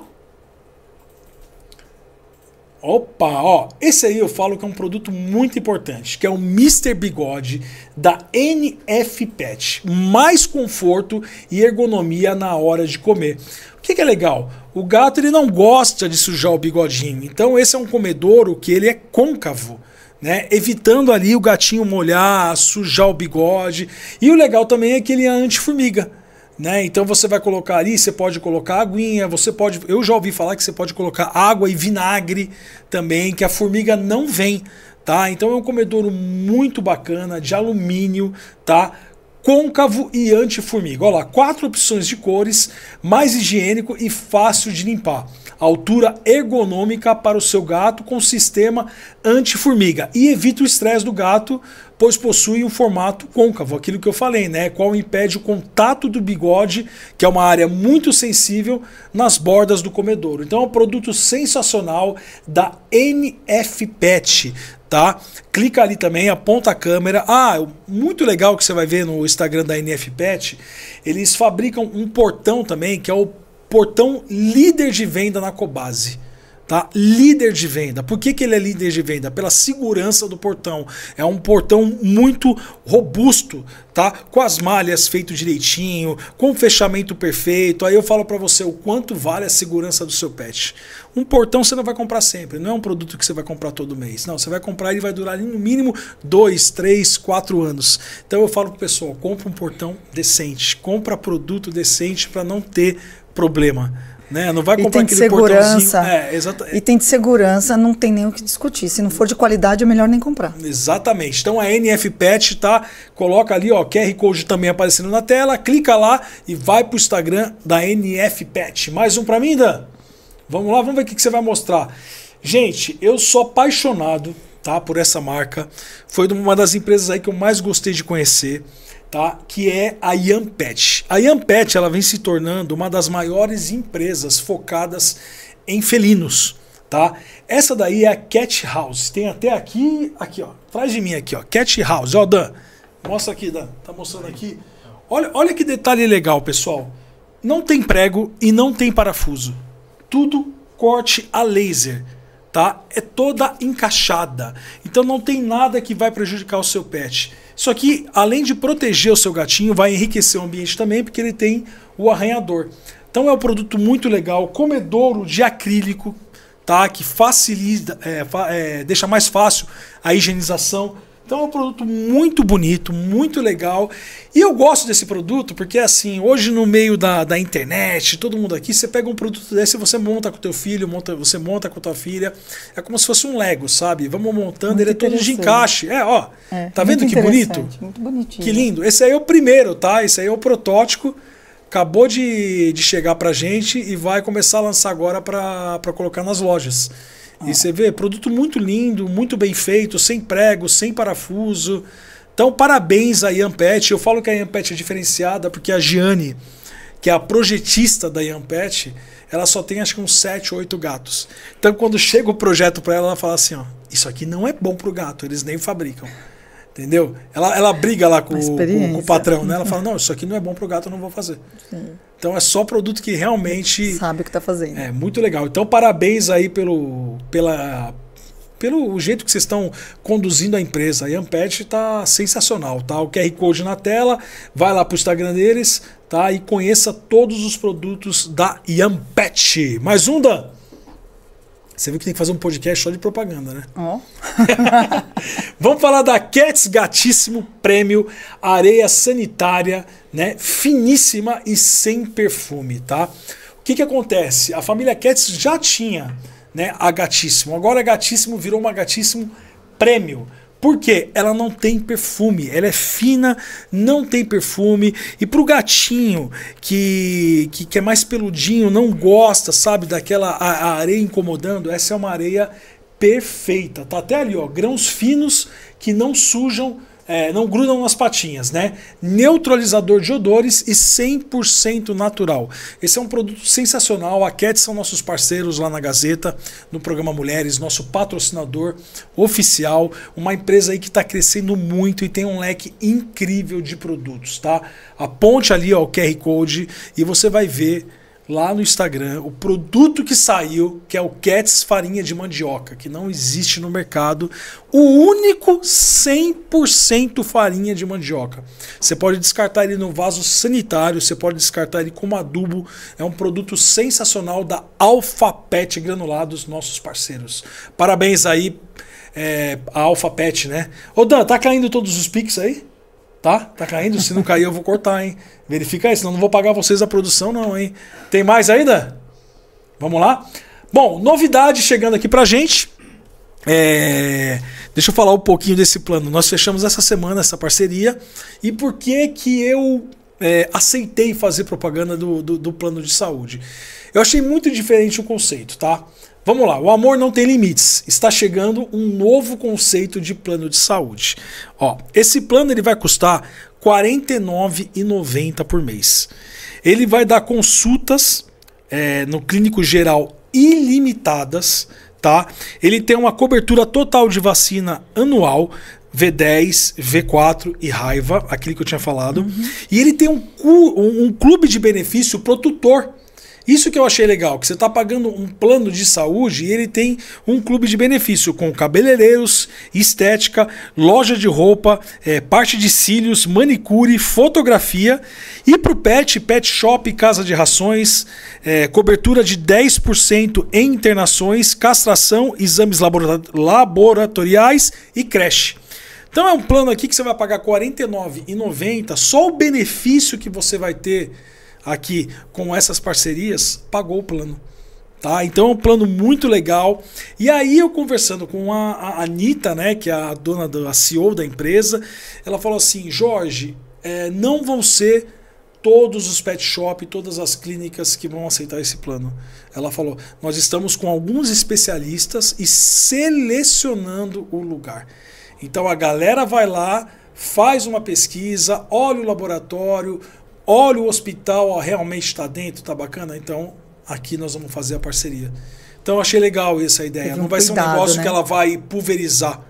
Opa, ó, esse aí eu falo que é um produto muito importante, que é o Mr. Bigode da NF Pet. Mais conforto e ergonomia na hora de comer. O que é legal? O gato ele não gosta de sujar o bigodinho, então esse é um comedouro que ele é côncavo, né? Evitando ali o gatinho molhar, sujar o bigode. E o legal também é que ele é anti-formiga. Né? Então você vai colocar ali, você pode colocar aguinha, você pode, eu já ouvi falar que você pode colocar água e vinagre também, que a formiga não vem, tá? Então é um comedouro muito bacana, de alumínio, tá? Côncavo e anti-formiga. Olha lá, 4 opções de cores, mais higiênico e fácil de limpar. Altura ergonômica para o seu gato com sistema anti-formiga. E evita o estresse do gato, pois possui um formato côncavo, aquilo que eu falei, né? Qual impede o contato do bigode, que é uma área muito sensível, nas bordas do comedouro. Então é um produto sensacional da NF Pet, tá? Clica ali também, aponta a câmera. Ah, muito legal que você vai ver no Instagram da NF Pet, eles fabricam um portão também, que é o portão líder de venda na Cobase. Tá? Líder de venda. Por que ele é líder de venda? Pela segurança do portão. É um portão muito robusto, tá? Com as malhas feito direitinho, com o fechamento perfeito. Aí eu falo para você o quanto vale a segurança do seu pet. Um portão você não vai comprar sempre, não é um produto que você vai comprar todo mês. Não, você vai comprar e ele vai durar no mínimo 2, 3, 4 anos. Então eu falo pro pessoal, compra um portão decente, compra produto decente para não ter problema. Né? Não vai comprar aquele portãozinho. E tem de segurança, não tem nem o que discutir. Se não for de qualidade, é melhor nem comprar. Exatamente. Então a NF Pet, tá? Coloca ali, ó, QR Code também aparecendo na tela, clica lá e vai pro Instagram da NF Pet. Mais um para mim, Dan? Vamos lá, vamos ver o que você vai mostrar. Gente, eu sou apaixonado, tá, por essa marca. Foi uma das empresas aí que eu mais gostei de conhecer. Tá? Que é a Yan Pet. A Yan Pet ela vem se tornando uma das maiores empresas focadas em felinos. Tá? Essa daí é a Cat House. Tem até aqui, ó, atrás de mim aqui, ó, Cat House. Ó, Dan, mostra aqui, Dan. Tá mostrando aqui. Olha que detalhe legal, pessoal. Não tem prego e não tem parafuso. Tudo corte a laser, tá? É toda encaixada. Então não tem nada que vai prejudicar o seu pet. Isso aqui, além de proteger o seu gatinho, vai enriquecer o ambiente também, porque ele tem o arranhador. Então é um produto muito legal, comedouro de acrílico, tá? Que facilita, deixa mais fácil a higienização. Então é um produto muito bonito, muito legal. E eu gosto desse produto porque, assim, hoje no meio da internet, todo mundo aqui, você pega um produto desse e você monta com o teu filho, você monta com a tua filha. É como se fosse um Lego, sabe? Vamos montando, muito ele é todo de encaixe. Tá vendo que bonito? Muito bonitinho. Que lindo. Esse aí é o primeiro, tá? Esse aí é o protótipo. Acabou de chegar pra gente e vai começar a lançar agora pra colocar nas lojas. E você vê, produto muito lindo, muito bem feito, sem prego, sem parafuso. Então, parabéns a Yampet. Eu falo que a Yampet é diferenciada porque a Giane, que é a projetista da Yampet, ela só tem acho que uns 7 ou 8 gatos. Então, quando chega o projeto para ela, ela fala assim, ó, isso aqui não é bom pro gato, eles nem fabricam. Entendeu? Ela briga lá com o patrão, né? Ela fala, não, isso aqui não é bom pro gato, eu não vou fazer. Sim. Então é só produto que realmente... sabe o que tá fazendo. É muito legal. Então parabéns aí pelo jeito que vocês estão conduzindo a empresa. A Yampet tá sensacional, tá? O QR Code na tela, vai lá pro Instagram deles, tá? E conheça todos os produtos da Yampet. Mais um, Dan? Você viu que tem que fazer um podcast só de propaganda, né? Ó. Vamos falar da Keds Gatíssimo Prêmio Areia Sanitária, né? Finíssima e sem perfume, tá? O que acontece? A família Keds já tinha, né, a Gatíssimo. Agora a Gatíssimo virou uma Gatíssimo Prêmio. Por quê? Ela não tem perfume, ela é fina, não tem perfume. E pro gatinho que é mais peludinho, não gosta, sabe, daquela a areia incomodando, essa é uma areia perfeita. Tá até ali, ó, grãos finos que não sujam, não grudam nas patinhas, né? Neutralizador de odores e 100% natural. Esse é um produto sensacional. A Keds são nossos parceiros lá na Gazeta, no programa Mulheres, nosso patrocinador oficial. Uma empresa aí que está crescendo muito e tem um leque incrível de produtos, tá? Aponte ali, ó, o QR Code e você vai ver lá no Instagram o produto que saiu, que é o Keds farinha de mandioca, que não existe no mercado, o único 100% farinha de mandioca. Você pode descartar ele no vaso sanitário, você pode descartar ele como adubo, é um produto sensacional da Alpha Pet Granulados, nossos parceiros. Parabéns aí a Alpha Pet, né? Ô Dan, tá caindo todos os pics aí? Tá caindo? Se não cair eu vou cortar, hein? Verifica aí, senão não vou pagar vocês a produção não, hein? Tem mais ainda? Vamos lá? Bom, novidade chegando aqui pra gente. Deixa eu falar um pouquinho desse plano. Nós fechamos essa semana essa parceria. E por que eu aceitei fazer propaganda do plano de saúde? Eu achei muito diferente o conceito, tá? Vamos lá, o amor não tem limites. Está chegando um novo conceito de plano de saúde. Ó, esse plano ele vai custar R$ 49,90 por mês. Ele vai dar consultas no clínico geral ilimitadas, tá? Ele tem uma cobertura total de vacina anual, V10, V4 e raiva, aquele que eu tinha falado. Uhum. E ele tem um clube de benefício pro tutor. Isso que eu achei legal, que você está pagando um plano de saúde e ele tem um clube de benefício com cabeleireiros, estética, loja de roupa, parte de cílios, manicure, fotografia. E para o pet shop, casa de rações, cobertura de 10% em internações, castração, exames laboratoriais e creche. Então é um plano aqui que você vai pagar R$ 49,90, só o benefício que você vai ter aqui com essas parcerias, pagou o plano. Tá? Então é um plano muito legal. E aí eu conversando com a Anitta, né, que é a dona a CEO da empresa, ela falou assim, Jorge, não vão ser todos os pet shop, todas as clínicas que vão aceitar esse plano. Ela falou, nós estamos com alguns especialistas e selecionando o lugar. Então a galera vai lá, faz uma pesquisa, olha o laboratório, olha o hospital, ó, realmente está dentro, está bacana? Então, aqui nós vamos fazer a parceria. Então, eu achei legal essa ideia. Não vai ser um negócio, né, que ela vai pulverizar.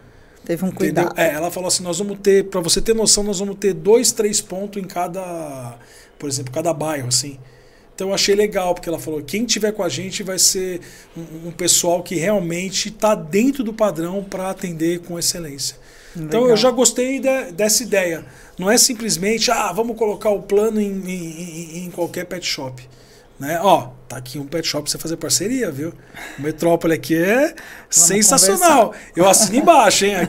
Teve um Entendeu? cuidado. Ela falou assim, nós vamos ter, pra você ter noção, nós vamos ter 2, 3 pontos em cada, por exemplo, cada bairro, assim. Então eu achei legal, porque ela falou, quem tiver com a gente vai ser um pessoal que realmente está dentro do padrão para atender com excelência. Legal. Então eu já gostei dessa ideia. Não é simplesmente, vamos colocar o plano em qualquer pet shop. Né? Ó, tá aqui um pet shop pra você fazer parceria, viu? O Metrópole aqui é sensacional. Conversar. Eu assino embaixo, hein?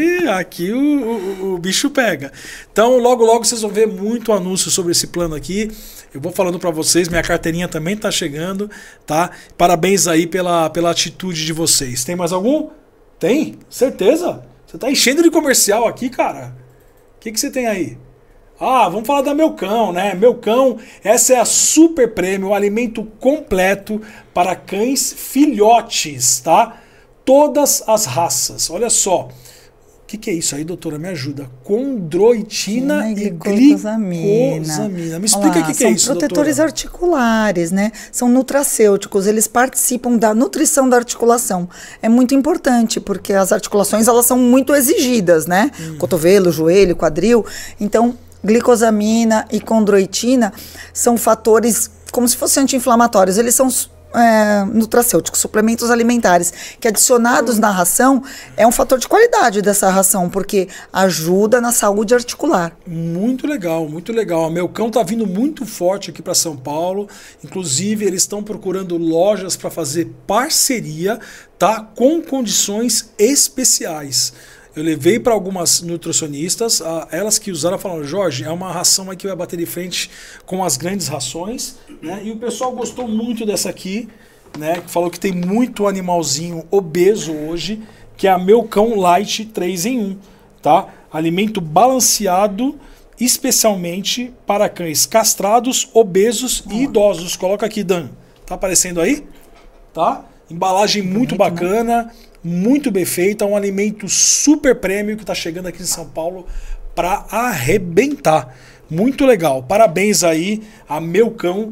Aqui o bicho pega. Então, logo vocês vão ver muito anúncio sobre esse plano aqui. Eu vou falando para vocês, minha carteirinha também tá chegando, tá? Parabéns aí pela atitude de vocês. Tem mais algum? Tem? Certeza? Você tá enchendo de comercial aqui, cara. O que você tem aí? Vamos falar da Meu Cão, né? Meu Cão, essa é a Super Prêmio, o alimento completo para cães filhotes, tá? Todas as raças. Olha só. O que é isso aí, doutora? Me ajuda. Condroitina e glicosamina. Me explica o que é isso, são protetores doutora. articulares, né? São nutracêuticos, eles participam da nutrição da articulação. É muito importante, porque as articulações, elas são muito exigidas, né? Cotovelo, joelho, quadril. Então, glicosamina e condroitina são fatores como se fossem anti-inflamatórios. Eles são nutracêuticos, suplementos alimentares, que adicionados na ração é um fator de qualidade dessa ração, porque ajuda na saúde articular. Muito legal, muito legal. A Meu Cão tá vindo muito forte aqui para São Paulo. Inclusive, eles estão procurando lojas para fazer parceria, tá? Com condições especiais. Eu levei para algumas nutricionistas, elas que usaram falaram, Jorge, é uma ração aí que vai bater de frente com as grandes rações, né? E o pessoal gostou muito dessa aqui, né? Que falou que tem muito animalzinho obeso hoje, que é a Meu Cão Light 3 em 1, tá? Alimento balanceado, especialmente para cães castrados, obesos e idosos. Coloca aqui, Dan. Tá aparecendo aí? Tá? Embalagem muito bacana. Né? Muito bem feita, um alimento super prêmio que está chegando aqui em São Paulo para arrebentar. Muito legal. Parabéns aí a Meu Cão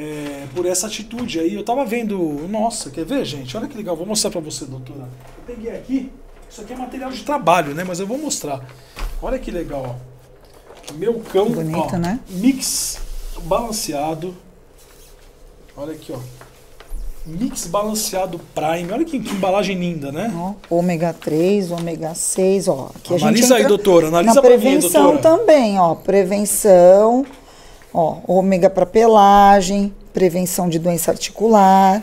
por essa atitude aí. Eu tava vendo... Nossa, quer ver, gente? Olha que legal. Vou mostrar para você, doutora. Eu peguei aqui. Isso aqui é material de trabalho, né? Mas eu vou mostrar. Olha que legal, ó. Meu Cão, bonito, né? Mix balanceado. Olha aqui, ó. Mix balanceado Prime. Olha que embalagem linda, né? Ômega 3, ômega 6, ó. Aqui analisa aí, doutora. Analisa pra mim, doutora. Prevenção também, ó. Prevenção, ó. Ômega para pelagem, prevenção de doença articular.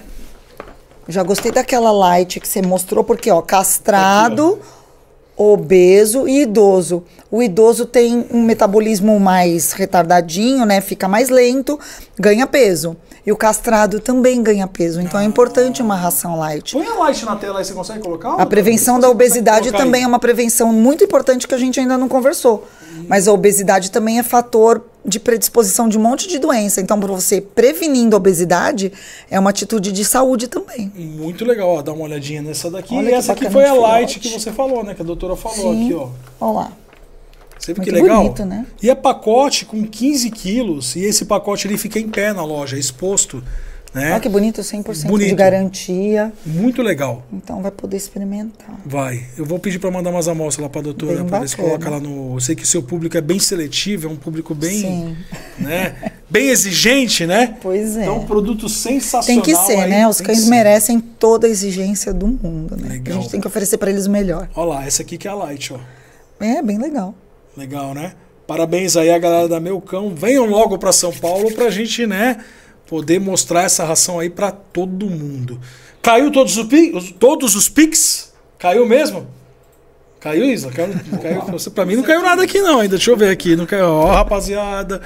Já gostei daquela light que você mostrou, porque, ó, castrado, aqui, ó, obeso e idoso. O idoso tem um metabolismo mais retardadinho, né? Fica mais lento, ganha peso. E o castrado também ganha peso. Então é importante uma ração light. Põe a light na tela aí, você consegue colocar? A prevenção da obesidade também é uma prevenção muito importante que a gente ainda não conversou. Mas a obesidade também é fator de predisposição de um monte de doença. Então, para você prevenindo a obesidade, é uma atitude de saúde também. Muito legal, ó. Dá uma olhadinha nessa daqui. Olha, e essa aqui foi a light que você falou, né? Que a doutora falou. Sim. Aqui, ó. Olha lá. Você vê que legal? Bonito, né? E é pacote com 15 quilos. E esse pacote ele fica em pé na loja, exposto. Né? Olha que bonito, 100% de garantia. Muito legal. Então vai poder experimentar. Vai. Eu vou pedir para mandar umas amostras lá para a doutora, para ver se coloca lá no... Eu sei que o seu público é bem seletivo, é um público bem... Sim. Né? Bem exigente, né? Pois é. Então, um produto sensacional. Tem que ser, aí, né? Os cães merecem toda a exigência do mundo, né? Legal. A gente tem que oferecer para eles o melhor. Olha lá, essa aqui que é a light, ó. É, bem legal. Legal, né? Parabéns aí a galera da Meu Cão. Venham logo para São Paulo pra gente, né, poder mostrar essa ração aí para todo mundo. Caiu todos os Pix? Caiu mesmo? Caiu, Isa? Caiu. Pra mim não caiu nada aqui não ainda. Deixa eu ver aqui. Não caiu. Ó, rapaziada.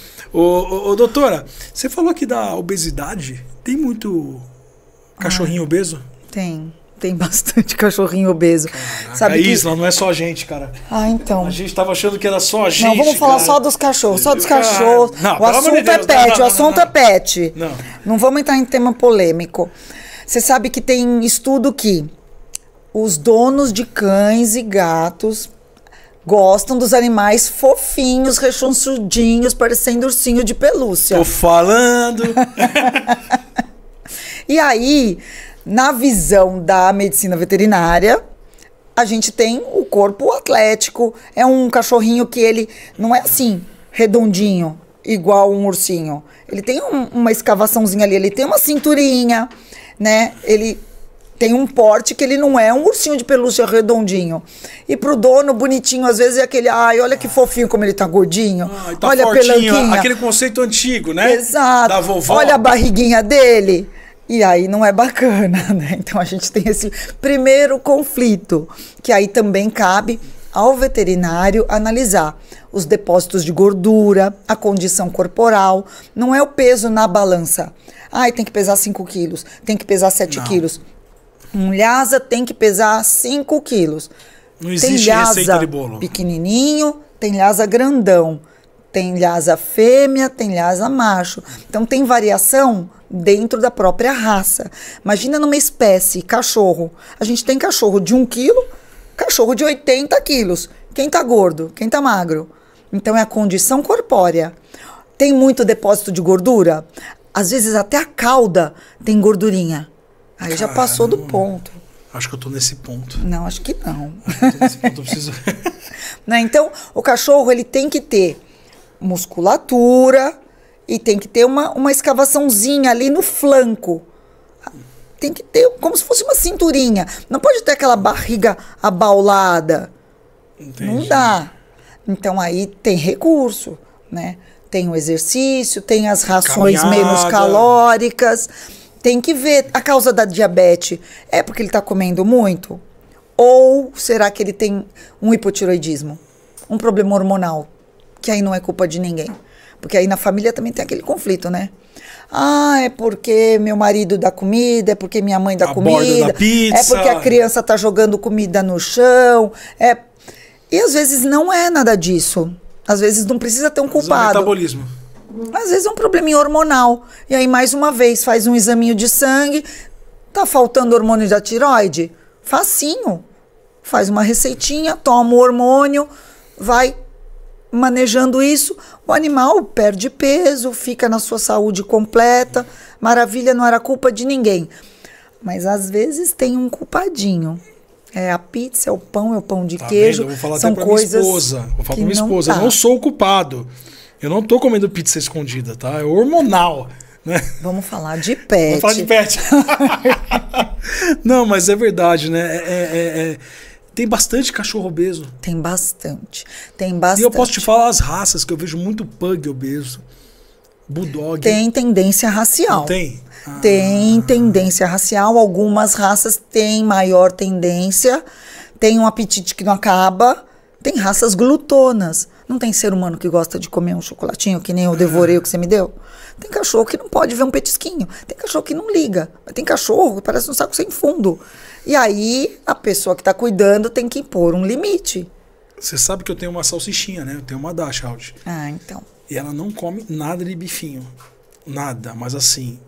Ô, doutora, você falou aqui da obesidade. Tem muito cachorrinho obeso? Tem bastante cachorrinho obeso. Caraca, sabe Isla, não é só a gente, cara. Então. A gente tava achando que era só a gente. Não, vamos falar só dos cachorros. Só dos cachorros. Não, o assunto é pet. O assunto é pet. Não vamos entrar em tema polêmico. Você sabe que tem estudo que os donos de cães e gatos gostam dos animais fofinhos, rechonchudinhos, parecendo ursinho de pelúcia. Tô falando. E aí, na visão da medicina veterinária, a gente tem o corpo atlético, é um cachorrinho que ele não é assim, redondinho, igual um ursinho. Ele tem uma escavaçãozinha ali, ele tem uma cinturinha, né? Ele tem um porte que ele não é um ursinho de pelúcia redondinho. E pro dono, bonitinho, às vezes é aquele, ai, olha que fofinho como ele tá gordinho. Tá olha a pelanquinha. Aquele conceito antigo, né? Exato. Da vovó. Olha a barriguinha dele. E aí não é bacana, né? Então a gente tem esse primeiro conflito, que aí também cabe ao veterinário analisar os depósitos de gordura, a condição corporal, não é o peso na balança. Ai, tem que pesar 5 quilos, tem que pesar 7 quilos. Um Lhasa tem que pesar 5 quilos. Não existe receita de bolo. Pequenininho, tem Lhasa grandão, tem Lhasa fêmea, tem Lhasa macho. Então tem variação dentro da própria raça. Imagina numa espécie, cachorro. A gente tem cachorro de 1 quilo, cachorro de 80 quilos. Quem tá gordo? Quem tá magro? Então é a condição corpórea. Tem muito depósito de gordura? Às vezes até a cauda tem gordurinha. Aí já passou do ponto. Acho que eu tô nesse ponto. Não, acho que não. Acho que eu tô nesse ponto, eu preciso... Né? Então, o cachorro ele tem que ter musculatura e tem que ter uma escavaçãozinha ali no flanco. Tem que ter como se fosse uma cinturinha. Não pode ter aquela barriga abaulada. Entendi. Não dá. Então, aí tem recurso, né? Tem o exercício, tem as rações menos calóricas... Tem que ver a causa da diabetes. É porque ele está comendo muito? Ou será que ele tem um hipotiroidismo? Um problema hormonal? Que aí não é culpa de ninguém. Porque aí na família também tem aquele conflito, né? Ah, é porque meu marido dá comida, é porque minha mãe dá comida. Da pizza. É porque a criança está jogando comida no chão. E às vezes não é nada disso. Às vezes não precisa ter um culpado. É metabolismo. Às vezes é um probleminha hormonal. E aí, mais uma vez, faz um examinho de sangue. Tá faltando hormônio da tireoide? Facinho. Faz uma receitinha, toma o hormônio, vai manejando isso. O animal perde peso, fica na sua saúde completa. Maravilha, não era culpa de ninguém. Mas às vezes tem um culpadinho. É a pizza, é o pão de queijo. Vendo? Eu vou falar são até pra coisas minha esposa. Vou falar pra minha esposa. Tá. Eu não sou o culpado. Eu não tô comendo pizza escondida, tá? É hormonal, né? Vamos falar de pet. Vamos falar de pet. Não, mas é verdade, né? Tem bastante cachorro obeso. Tem bastante. E eu posso te falar as raças, que eu vejo muito pug obeso. Bulldog. Tem tendência racial. Não tem? Tem tendência racial. Algumas raças têm maior tendência. Tem um apetite que não acaba. Tem raças glutonas. Não tem ser humano que gosta de comer um chocolatinho, que nem eu devorei o que você me deu? Tem cachorro que não pode ver um petisquinho. Tem cachorro que não liga. Mas tem cachorro que parece um saco sem fundo. E aí, a pessoa que está cuidando tem que impor um limite. Você sabe que eu tenho uma salsichinha, né? Eu tenho uma Dachshund. Ah, então. E ela não come nada de bifinho. Nada. Mas assim,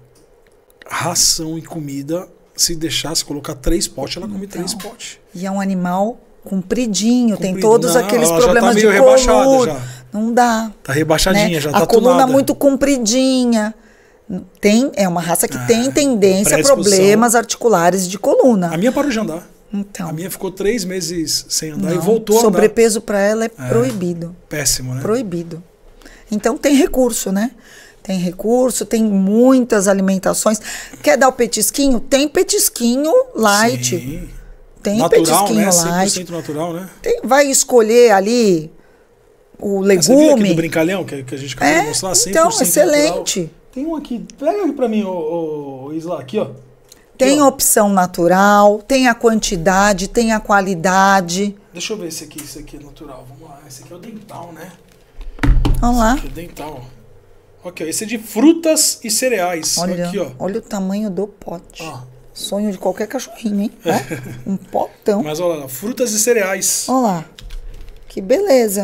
ração e comida, se deixasse colocar 3 potes, ela come 3 potes. E é um animal compridinho, tem Comprido. todos Não, aqueles ela já problemas tá meio de rebaixada coluna. já. Não dá. Tá rebaixadinha, né? já tá a coluna tunada. muito compridinha. É uma raça que tem tendência a problemas articulares de coluna. A minha parou de andar. Então, A minha ficou 3 meses sem andar e voltou a andar. sobrepeso para ela é proibido. Péssimo, né? Proibido. Então tem recurso, né? Tem recurso, tem muitas alimentações. Quer dar o petisquinho? Tem petisquinho light. Sim. Tem Natural, petisquinho né? light. 100% natural, né? Vai escolher ali o Você viu aqui legume. do brincalhão que a gente acabou de mostrar? 100% Então, natural. excelente. Tem um aqui. Pega aqui pra mim, ô Isla, aqui, ó. Tem Aqui, ó. opção natural, tem a quantidade, tem a qualidade. Deixa eu ver esse aqui é natural. Vamos lá. Esse aqui é o dental, né? Olha lá. Esse aqui é dental. Ok, esse é de frutas e cereais. Olha, Aqui, ó. olha o tamanho do pote. Ó. Sonho de qualquer cachorrinho, hein? Ó, um potão. Mas olha lá, frutas e cereais. Olha lá. Que beleza.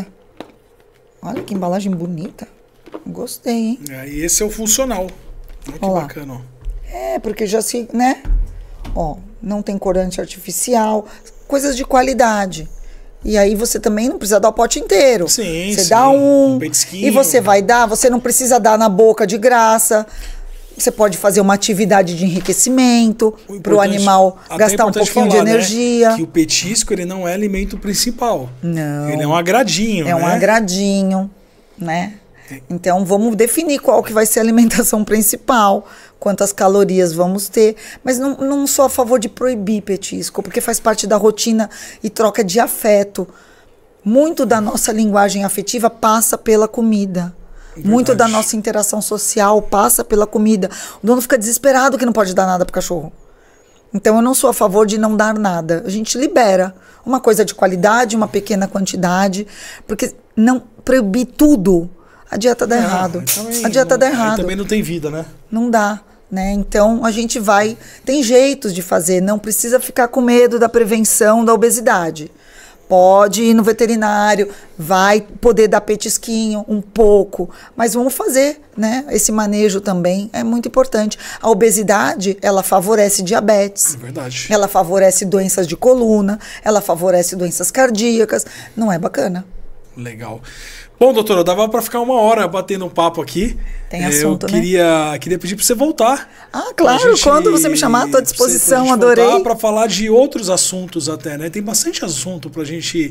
Olha que embalagem bonita. Gostei, hein? E esse é o funcional. Olha que Olha lá. bacana, ó. Porque já se, né? Ó, não tem corante artificial, coisas de qualidade. E aí você também não precisa dar o pote inteiro. Sim, você sim. dá um petisquinho. e você vai dar, você não precisa dar na boca de graça. Você pode fazer uma atividade de enriquecimento para o animal gastar um pouquinho de energia. Né, que o petisco ele não é alimento principal. Não. Ele é um agradinho. É um agradinho, né? Então vamos definir qual que vai ser a alimentação principal, quantas calorias vamos ter. Mas não sou a favor de proibir petisco, porque faz parte da rotina e troca de afeto. Muito da nossa linguagem afetiva passa pela comida. Verdade. Muito da nossa interação social passa pela comida. O dono fica desesperado que não pode dar nada pro cachorro. Então eu não sou a favor de não dar nada. A gente libera uma coisa de qualidade, uma pequena quantidade, porque não proibir tudo, a dieta dá errado. A dieta dá errado. Também não tem vida, né? Não dá. Né? Então a gente vai... Tem jeitos de fazer, não precisa ficar com medo da prevenção da obesidade. Pode ir no veterinário, vai poder dar petisquinho um pouco, mas vamos fazer, né? Esse manejo também é muito importante. A obesidade, ela favorece diabetes. É verdade. Ela favorece doenças de coluna, ela favorece doenças cardíacas. Não é bacana. Legal. Bom, doutora, dava para ficar 1 hora batendo um papo aqui. Tem assunto, né? Queria pedir para você voltar. Ah, claro. Quando você me chamar, estou à disposição. Adorei. Para falar de outros assuntos até, né? Tem bastante assunto para a gente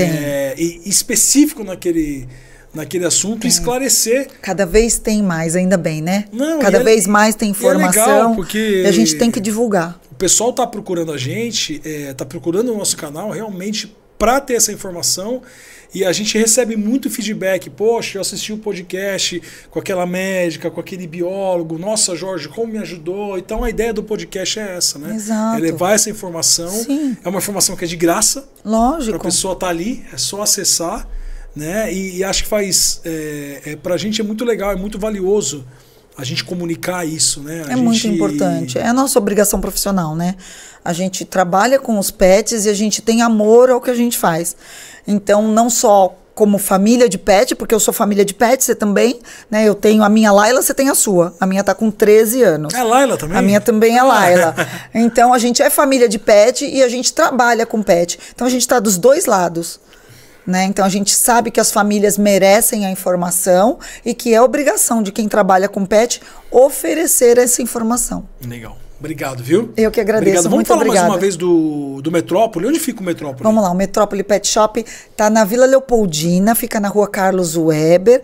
específico naquele assunto e esclarecer. Cada vez tem mais, ainda bem, né? Não, Cada vez mais tem informação. É legal porque e a gente tem que divulgar. O pessoal está procurando a gente, está procurando o nosso canal realmente para ter essa informação. E a gente recebe muito feedback. Poxa, eu assisti o podcast com aquela médica, com aquele biólogo. Nossa, Jorge, como me ajudou. Então a ideia do podcast é essa, né? Exato. É levar essa informação. Sim. É uma informação que é de graça. Lógico. Para a pessoa estar ali, é só acessar. Né? E acho que faz... para a gente é muito legal, é muito valioso a gente comunicar isso, né? Muito importante. É a nossa obrigação profissional, né? A gente trabalha com os pets e a gente tem amor ao que a gente faz. Então, não só como família de pet, porque eu sou família de pet, você também, né? Eu tenho a minha Laila, você tem a sua. A minha tá com 13 anos. É a Laila também? A minha também é a Laila. Então, a gente é família de pet e a gente trabalha com pet. Então, a gente tá dos dois lados. Né? Então a gente sabe que as famílias merecem a informação e que é obrigação de quem trabalha com pet oferecer essa informação. Legal. Obrigado, viu? Eu que agradeço. Obrigado. Vamos muito falar obrigada. mais uma vez do Metrópole. Onde fica o Metrópole? Vamos lá, o Metrópole Pet Shop está na Vila Leopoldina, fica na rua Carlos Weber,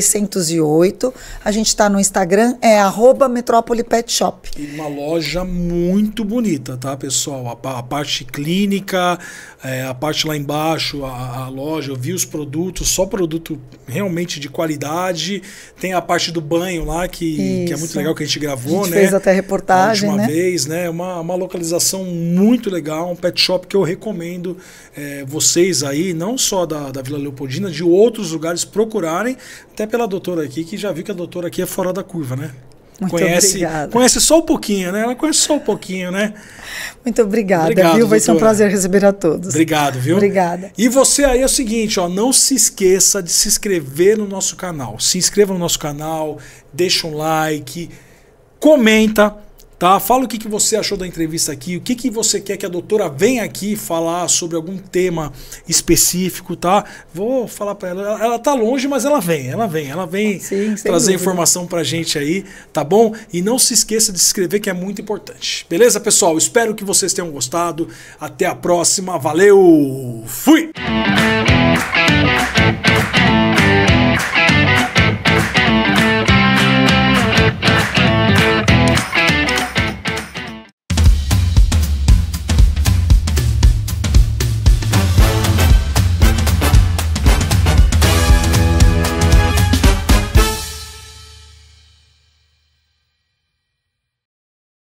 608. A gente está no Instagram, é @Metrópole Pet Shop. E uma loja muito bonita, tá, pessoal? A parte clínica, a parte lá embaixo, a loja, eu vi os produtos, só produto realmente de qualidade. Tem a parte do banho lá, que é muito legal, que a gente gravou, a gente né? fez até reportagem, uma vez, né? Uma localização muito legal, um pet shop que eu recomendo vocês aí, não só da Vila Leopoldina, de outros lugares procurarem, até pela doutora aqui, que já viu que a doutora aqui é fora da curva, né? Muito obrigada. Conhece só um pouquinho, né? Ela conhece só um pouquinho, né? Muito obrigada, obrigado, viu? Vai doutora. ser um prazer receber a todos. Obrigado, viu? Obrigada. E você aí é o seguinte, ó, não se esqueça de se inscrever no nosso canal. Se inscreva no nosso canal, deixa um like, comenta, tá? Fala o que você achou da entrevista aqui, o que você quer que a doutora venha aqui falar sobre algum tema específico, tá? Vou falar para ela, ela tá longe, mas ela vem Sim, trazer informação pra gente aí, tá bom? E não se esqueça de se inscrever, que é muito importante. Beleza, pessoal? Espero que vocês tenham gostado. Até a próxima. Valeu! Fui!